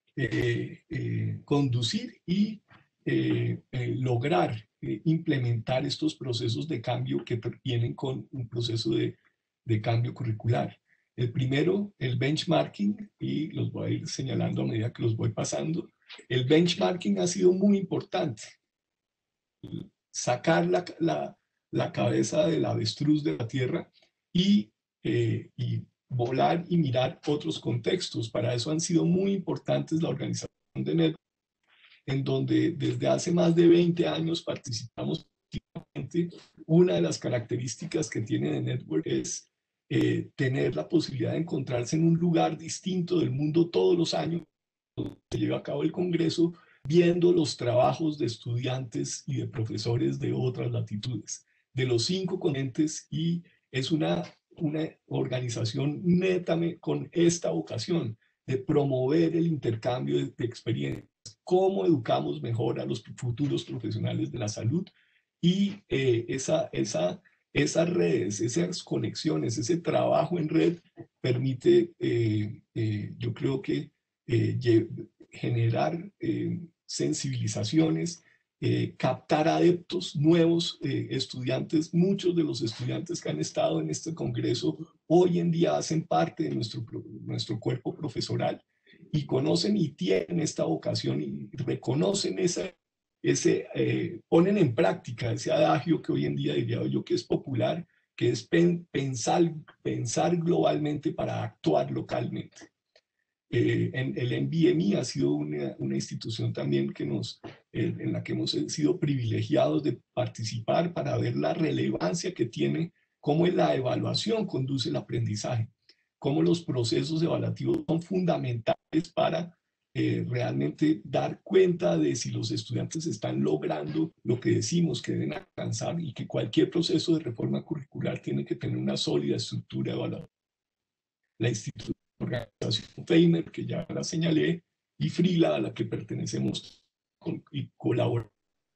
conducir y lograr implementar estos procesos de cambio que vienen con un proceso de cambio curricular. El primero, el benchmarking, y los voy a ir señalando a medida que los voy pasando. El benchmarking ha sido muy importante. Sacar la cabeza del avestruz de la tierra y volar y mirar otros contextos. Para eso han sido muy importantes la organización de Network, en donde desde hace más de 20 años participamos activamente. Una de las características que tiene The Network es tener la posibilidad de encontrarse en un lugar distinto del mundo todos los años. Se lleva a cabo el Congreso, viendo los trabajos de estudiantes y de profesores de otras latitudes, de los 5 continentes, y es una organización netamente con esta vocación de promover el intercambio de experiencias, cómo educamos mejor a los futuros profesionales de la salud, y esas redes, esas conexiones, ese trabajo en red permite, yo creo que generar sensibilizaciones, captar adeptos nuevos, estudiantes. Muchos de los estudiantes que han estado en este congreso hoy en día hacen parte de nuestro cuerpo profesoral y conocen y tienen esta vocación y reconocen ponen en práctica ese adagio que hoy en día diría yo que es popular, que es pensar globalmente para actuar localmente. El NBME ha sido una institución también en la que hemos sido privilegiados de participar para ver la relevancia que tiene, cómo la evaluación conduce el aprendizaje, cómo los procesos evaluativos son fundamentales para realmente dar cuenta de si los estudiantes están logrando lo que decimos que deben alcanzar, y que cualquier proceso de reforma curricular tiene que tener una sólida estructura evaluativa. La institución organización FEIMER, que ya la señalé, y FRILA, a la que pertenecemos y colaboramos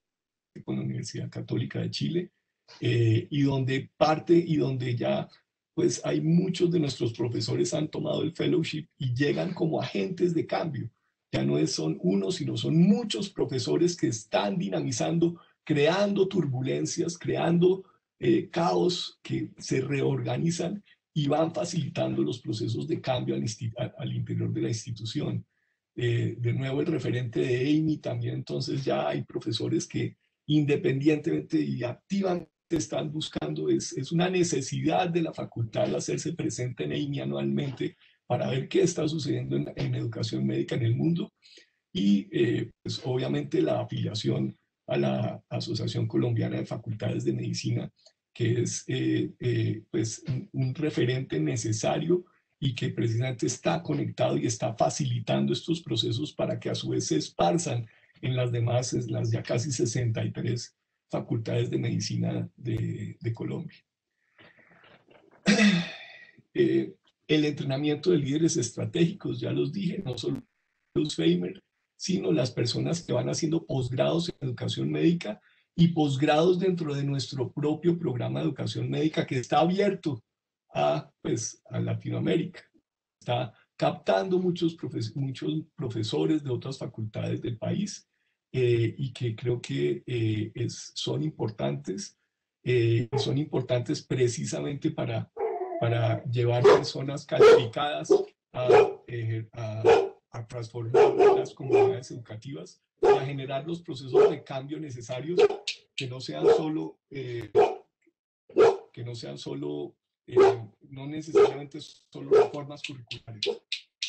con la Universidad Católica de Chile, y donde ya pues hay muchos de nuestros profesores han tomado el fellowship y llegan como agentes de cambio. Ya no son uno, sino son muchos profesores que están dinamizando, creando turbulencias, creando caos que se reorganizan y van facilitando los procesos de cambio al interior de la institución. De nuevo, el referente de Amy también, entonces ya hay profesores que independientemente y activamente están buscando, es una necesidad de la facultad hacerse presente en Amy anualmente para ver qué está sucediendo en educación médica en el mundo y pues obviamente la afiliación a la Asociación Colombiana de Facultades de Medicina, que es pues un referente necesario y que precisamente está conectado y está facilitando estos procesos para que a su vez se esparzan en las demás, las ya casi 63 facultades de medicina de Colombia. El entrenamiento de líderes estratégicos, ya los dije, no solo los Feimer, sino las personas que van haciendo posgrados en educación médica y posgrados dentro de nuestro propio programa de educación médica que está abierto a Latinoamérica. Está captando muchos profesores de otras facultades del país y que creo que son importantes precisamente para llevar personas calificadas a transformar las comunidades educativas y a generar los procesos de cambio necesarios que no sean solo, no necesariamente solo reformas curriculares.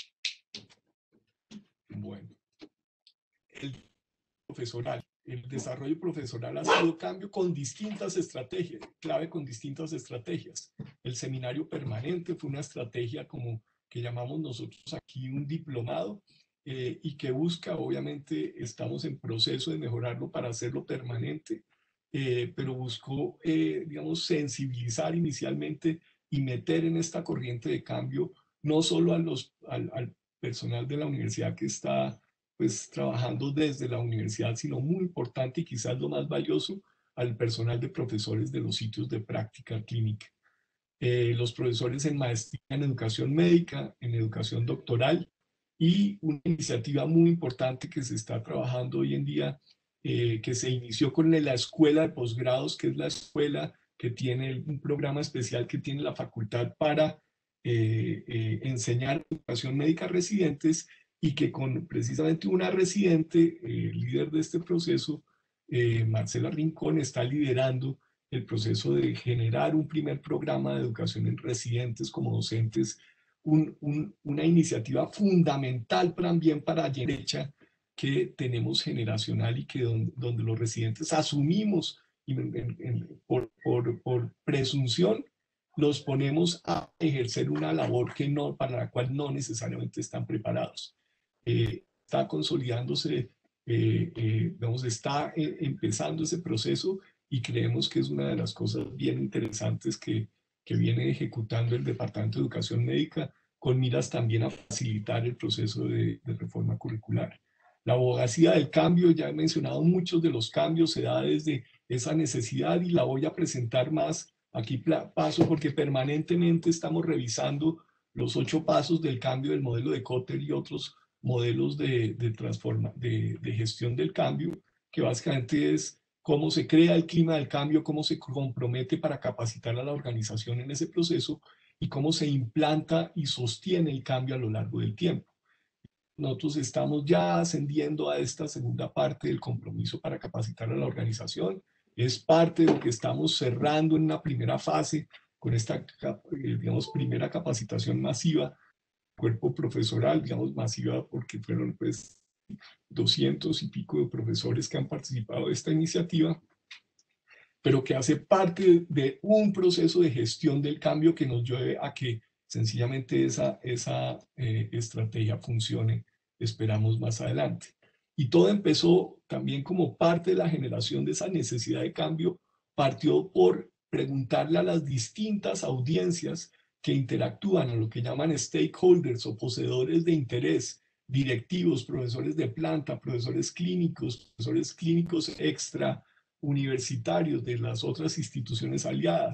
Bueno, el desarrollo profesoral ha sido cambio con distintas estrategias, clave con distintas estrategias. El seminario permanente fue una estrategia como que llamamos nosotros aquí un diplomado y que busca, obviamente estamos en proceso de mejorarlo para hacerlo permanente, pero buscó, digamos, sensibilizar inicialmente y meter en esta corriente de cambio no solo al personal de la universidad que está pues trabajando desde la universidad, sino muy importante y quizás lo más valioso, al personal de profesores de los sitios de práctica clínica. Los profesores en maestría en educación médica, en educación doctoral y una iniciativa muy importante que se está trabajando hoy en día, que se inició con la escuela de posgrados, que es la escuela que tiene un programa especial que tiene la facultad para enseñar educación médica a residentes y que con precisamente una residente, líder de este proceso, Marcela Rincón, está liderando el proceso de generar un primer programa de educación en residentes como docentes, una iniciativa fundamental también para derecha que tenemos generacional y que donde los residentes asumimos por presunción los ponemos a ejercer una labor para la cual no necesariamente están preparados. Está consolidándose, está empezando ese proceso y creemos que es una de las cosas bien interesantes que viene ejecutando el Departamento de Educación Médica con miras también a facilitar el proceso de reforma curricular. La abogacía del cambio, ya he mencionado muchos de los cambios, se da desde esa necesidad y la voy a presentar más. Aquí paso porque permanentemente estamos revisando los 8 pasos del cambio del modelo de Kotter y otros modelos de gestión del cambio, que básicamente es cómo se crea el clima del cambio, cómo se compromete para capacitar a la organización en ese proceso y cómo se implanta y sostiene el cambio a lo largo del tiempo. Nosotros estamos ya ascendiendo a esta segunda parte del compromiso para capacitar a la organización. Es parte de lo que estamos cerrando en una primera fase con esta, digamos, primera capacitación masiva, cuerpo profesoral, digamos, masiva porque fueron pues 200 y pico de profesores que han participado de esta iniciativa, pero que hace parte de un proceso de gestión del cambio que nos lleve a que sencillamente esa estrategia funcione, esperamos más adelante. Y todo empezó también como parte de la generación de esa necesidad de cambio, partió por preguntarle a las distintas audiencias que interactúan, a lo que llaman stakeholders o poseedores de interés, directivos, profesores de planta, profesores clínicos extra universitarios de las otras instituciones aliadas,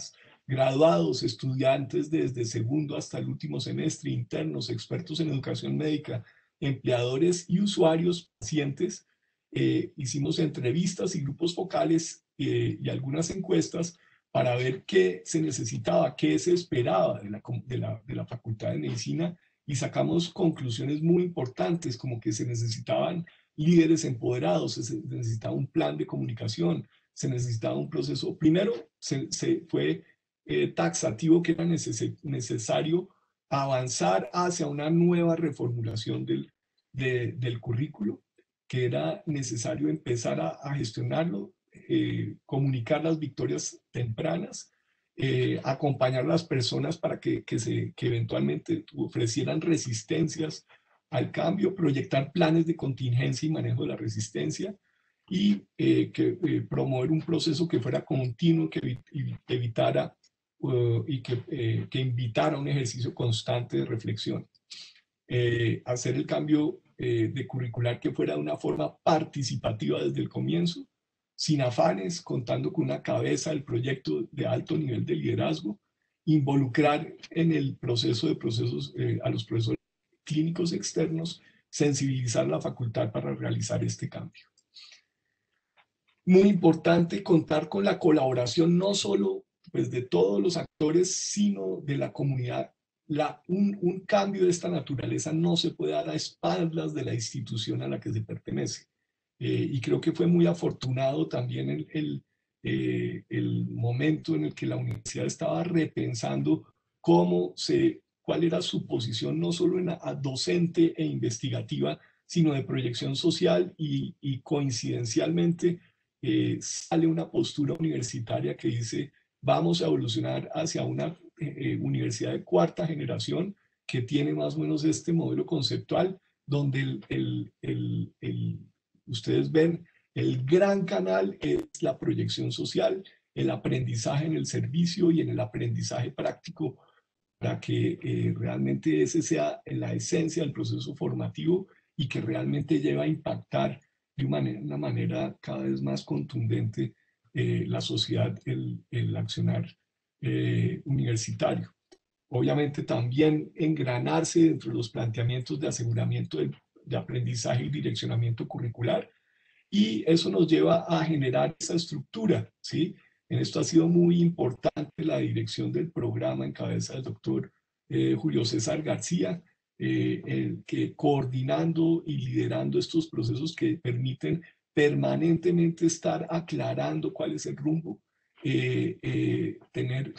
graduados, estudiantes desde segundo hasta el último semestre, internos, expertos en educación médica, empleadores y usuarios, pacientes. Hicimos entrevistas y grupos focales y algunas encuestas para ver qué se necesitaba, qué se esperaba de la Facultad de Medicina, y sacamos conclusiones muy importantes, como que se necesitaban líderes empoderados, se necesitaba un plan de comunicación, se necesitaba un proceso. Primero, se fue taxativo que era necesario avanzar hacia una nueva reformulación del currículo, que era necesario empezar a gestionarlo, comunicar las victorias tempranas, acompañar a las personas para que eventualmente ofrecieran resistencias al cambio, proyectar planes de contingencia y manejo de la resistencia, y promover un proceso que fuera continuo, que evitara y que invitara a un ejercicio constante de reflexión. Hacer el cambio de curricular que fuera de una forma participativa desde el comienzo, sin afanes, contando con una cabeza del proyecto de alto nivel de liderazgo, involucrar en el proceso de procesos a los profesores clínicos externos, sensibilizar a la facultad para realizar este cambio. Muy importante contar con la colaboración no solo pues, de todos los actores, sino de la comunidad. Un cambio de esta naturaleza no se puede dar a espaldas de la institución a la que se pertenece. Y creo que fue muy afortunado también el momento en el que la universidad estaba repensando cuál era su posición, no solo docente e investigativa, sino de proyección social, y coincidencialmente sale una postura universitaria que dice: vamos a evolucionar hacia una universidad de cuarta generación que tiene más o menos este modelo conceptual, donde ustedes ven, el gran canal es la proyección social, el aprendizaje en el servicio y en el aprendizaje práctico, para que realmente ese sea la esencia del proceso formativo y que realmente lleva a impactar de una manera cada vez más contundente la sociedad, el accionar universitario. Obviamente también engranarse dentro de los planteamientos de aseguramiento de aprendizaje y direccionamiento curricular, y eso nos lleva a generar esa estructura, ¿sí? En esto ha sido muy importante la dirección del programa en cabeza del doctor Julio César García, que coordinando y liderando estos procesos que permiten permanentemente estar aclarando cuál es el rumbo, tener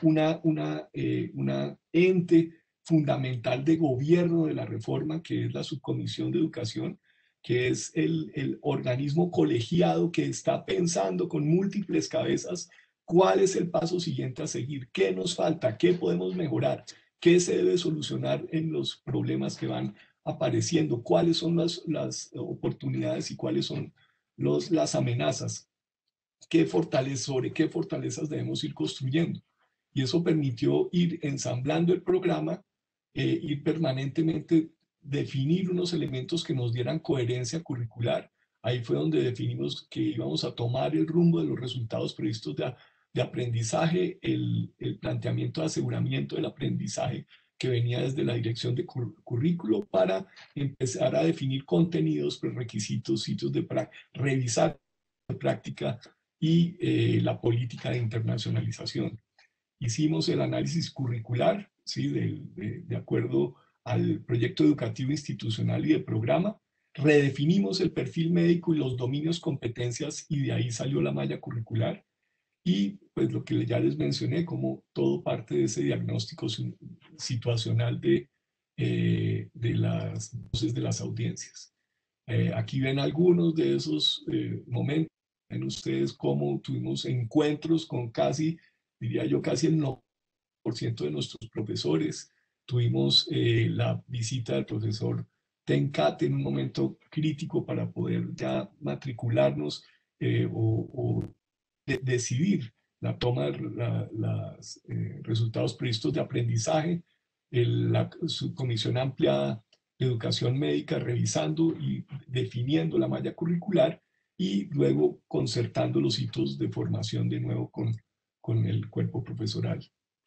una ente fundamental de gobierno de la reforma, que es la Subcomisión de Educación, que es el organismo colegiado que está pensando con múltiples cabezas cuál es el paso siguiente a seguir, qué nos falta, qué podemos mejorar, qué se debe solucionar en los problemas que van apareciendo, cuáles son las oportunidades y cuáles son las amenazas, sobre qué fortalezas debemos ir construyendo. Y eso permitió ir ensamblando el programa, ir permanentemente definir unos elementos que nos dieran coherencia curricular. Ahí fue donde definimos que íbamos a tomar el rumbo de los resultados previstos de aprendizaje, el planteamiento de aseguramiento del aprendizaje que venía desde la dirección de currículo, para empezar a definir contenidos, requisitos, sitios de revisar la práctica y la política de internacionalización. Hicimos el análisis curricular, ¿sí? De acuerdo al proyecto educativo institucional y de programa, redefinimos el perfil médico y los dominios, competencias, y de ahí salió la malla curricular. Y pues lo que ya les mencioné, como todo parte de ese diagnóstico situacional de las voces de las audiencias. Aquí ven algunos de esos momentos. Ven ustedes cómo tuvimos encuentros con diría yo, casi el 90% de nuestros profesores. Tuvimos la visita del profesor Tencate en un momento crítico para poder ya matricularnos o decidir la toma de los resultados previstos de aprendizaje. La subcomisión ampliada de educación médica revisando y definiendo la malla curricular, y luego concertando los hitos de formación de nuevo con el cuerpo profesoral.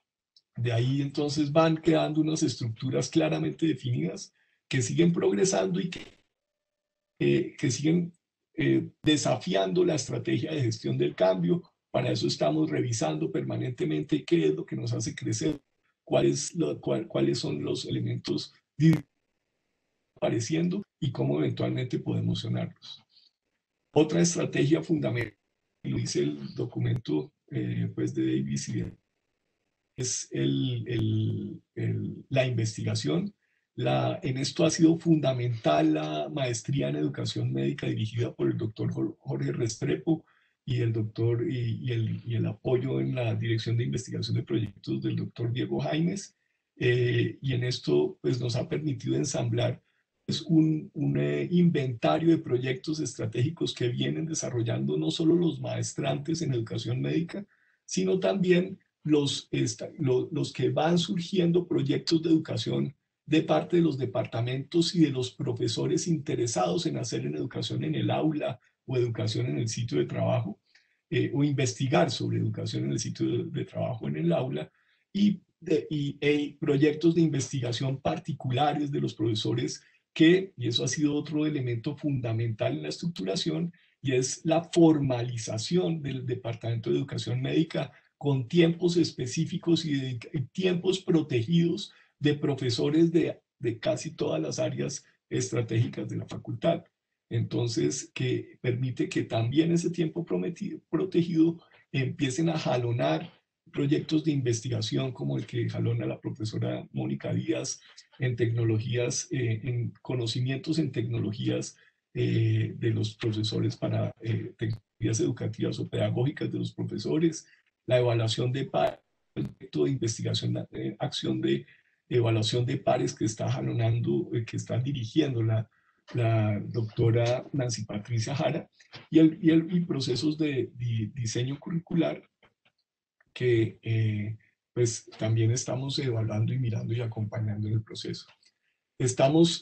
De ahí entonces van quedando unas estructuras claramente definidas que siguen progresando y que siguen desafiando la estrategia de gestión del cambio. Para eso estamos revisando permanentemente qué es lo que nos hace crecer, cuáles son los elementos apareciendo y cómo eventualmente podemos sonarlos. Otra estrategia fundamental, lo dice el documento pues de Davis, es la investigación. En esto ha sido fundamental la maestría en educación médica dirigida por el doctor Jorge Restrepo y el apoyo en la dirección de investigación de proyectos del doctor Diego Jaimes. Y en esto pues, nos ha permitido ensamblar pues, un inventario de proyectos estratégicos que vienen desarrollando no solo los maestrantes en educación médica, sino también los que van surgiendo proyectos de educación de parte de los departamentos y de los profesores interesados en hacer en educación en el aula o educación en el sitio de trabajo, o investigar sobre educación en el sitio de trabajo en el aula, y proyectos de investigación particulares de los profesores y eso ha sido otro elemento fundamental en la estructuración, y es la formalización del Departamento de Educación Médica con tiempos específicos y tiempos protegidos de profesores de casi todas las áreas estratégicas de la facultad. Entonces, que permite que también ese tiempo protegido empiecen a jalonar proyectos de investigación como el que jalona la profesora Mónica Díaz en tecnologías, en conocimientos en tecnologías de los profesores para tecnologías educativas o pedagógicas de los profesores, la evaluación de pares, el proyecto de investigación, acción de evaluación de pares que está jalonando, que está dirigiendo la doctora Nancy Patricia Jara, y procesos de diseño curricular que pues también estamos evaluando y mirando y acompañando en el proceso. Estamos,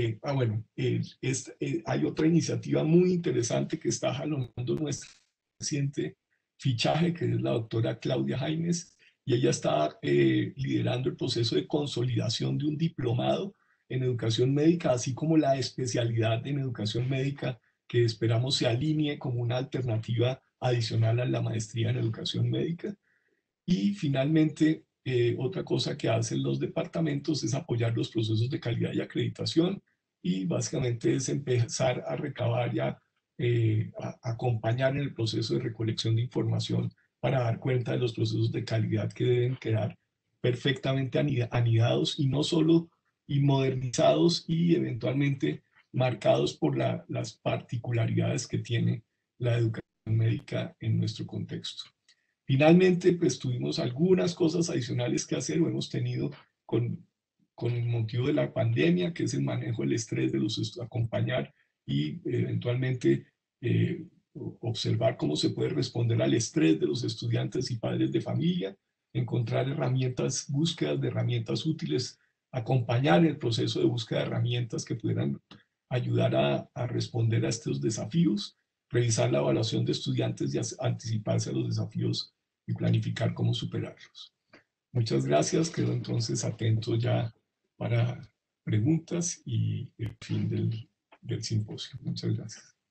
hay otra iniciativa muy interesante que está jalonando nuestro reciente fichaje, que es la doctora Claudia Jaimes, y ella está liderando el proceso de consolidación de un diplomado en educación médica, así como la especialidad en educación médica, que esperamos se alinee como una alternativa adicional a la maestría en educación médica. Y finalmente, otra cosa que hacen los departamentos es apoyar los procesos de calidad y acreditación, y básicamente es empezar a recabar y a acompañar en el proceso de recolección de información para dar cuenta de los procesos de calidad que deben quedar perfectamente anidados y no solo y modernizados y eventualmente marcados por las particularidades que tiene la educación médica en nuestro contexto. Finalmente, pues tuvimos algunas cosas adicionales que hacer, o hemos tenido con el motivo de la pandemia, que es el manejo del estrés de los acompañar y eventualmente observar cómo se puede responder al estrés de los estudiantes y padres de familia, encontrar herramientas, búsquedas de herramientas útiles, acompañar el proceso de búsqueda de herramientas que pudieran ayudar a responder a estos desafíos, revisar la evaluación de estudiantes y anticiparse a los desafíos y planificar cómo superarlos. Muchas gracias, quedo entonces atento ya para preguntas y el fin del simposio. Muchas gracias.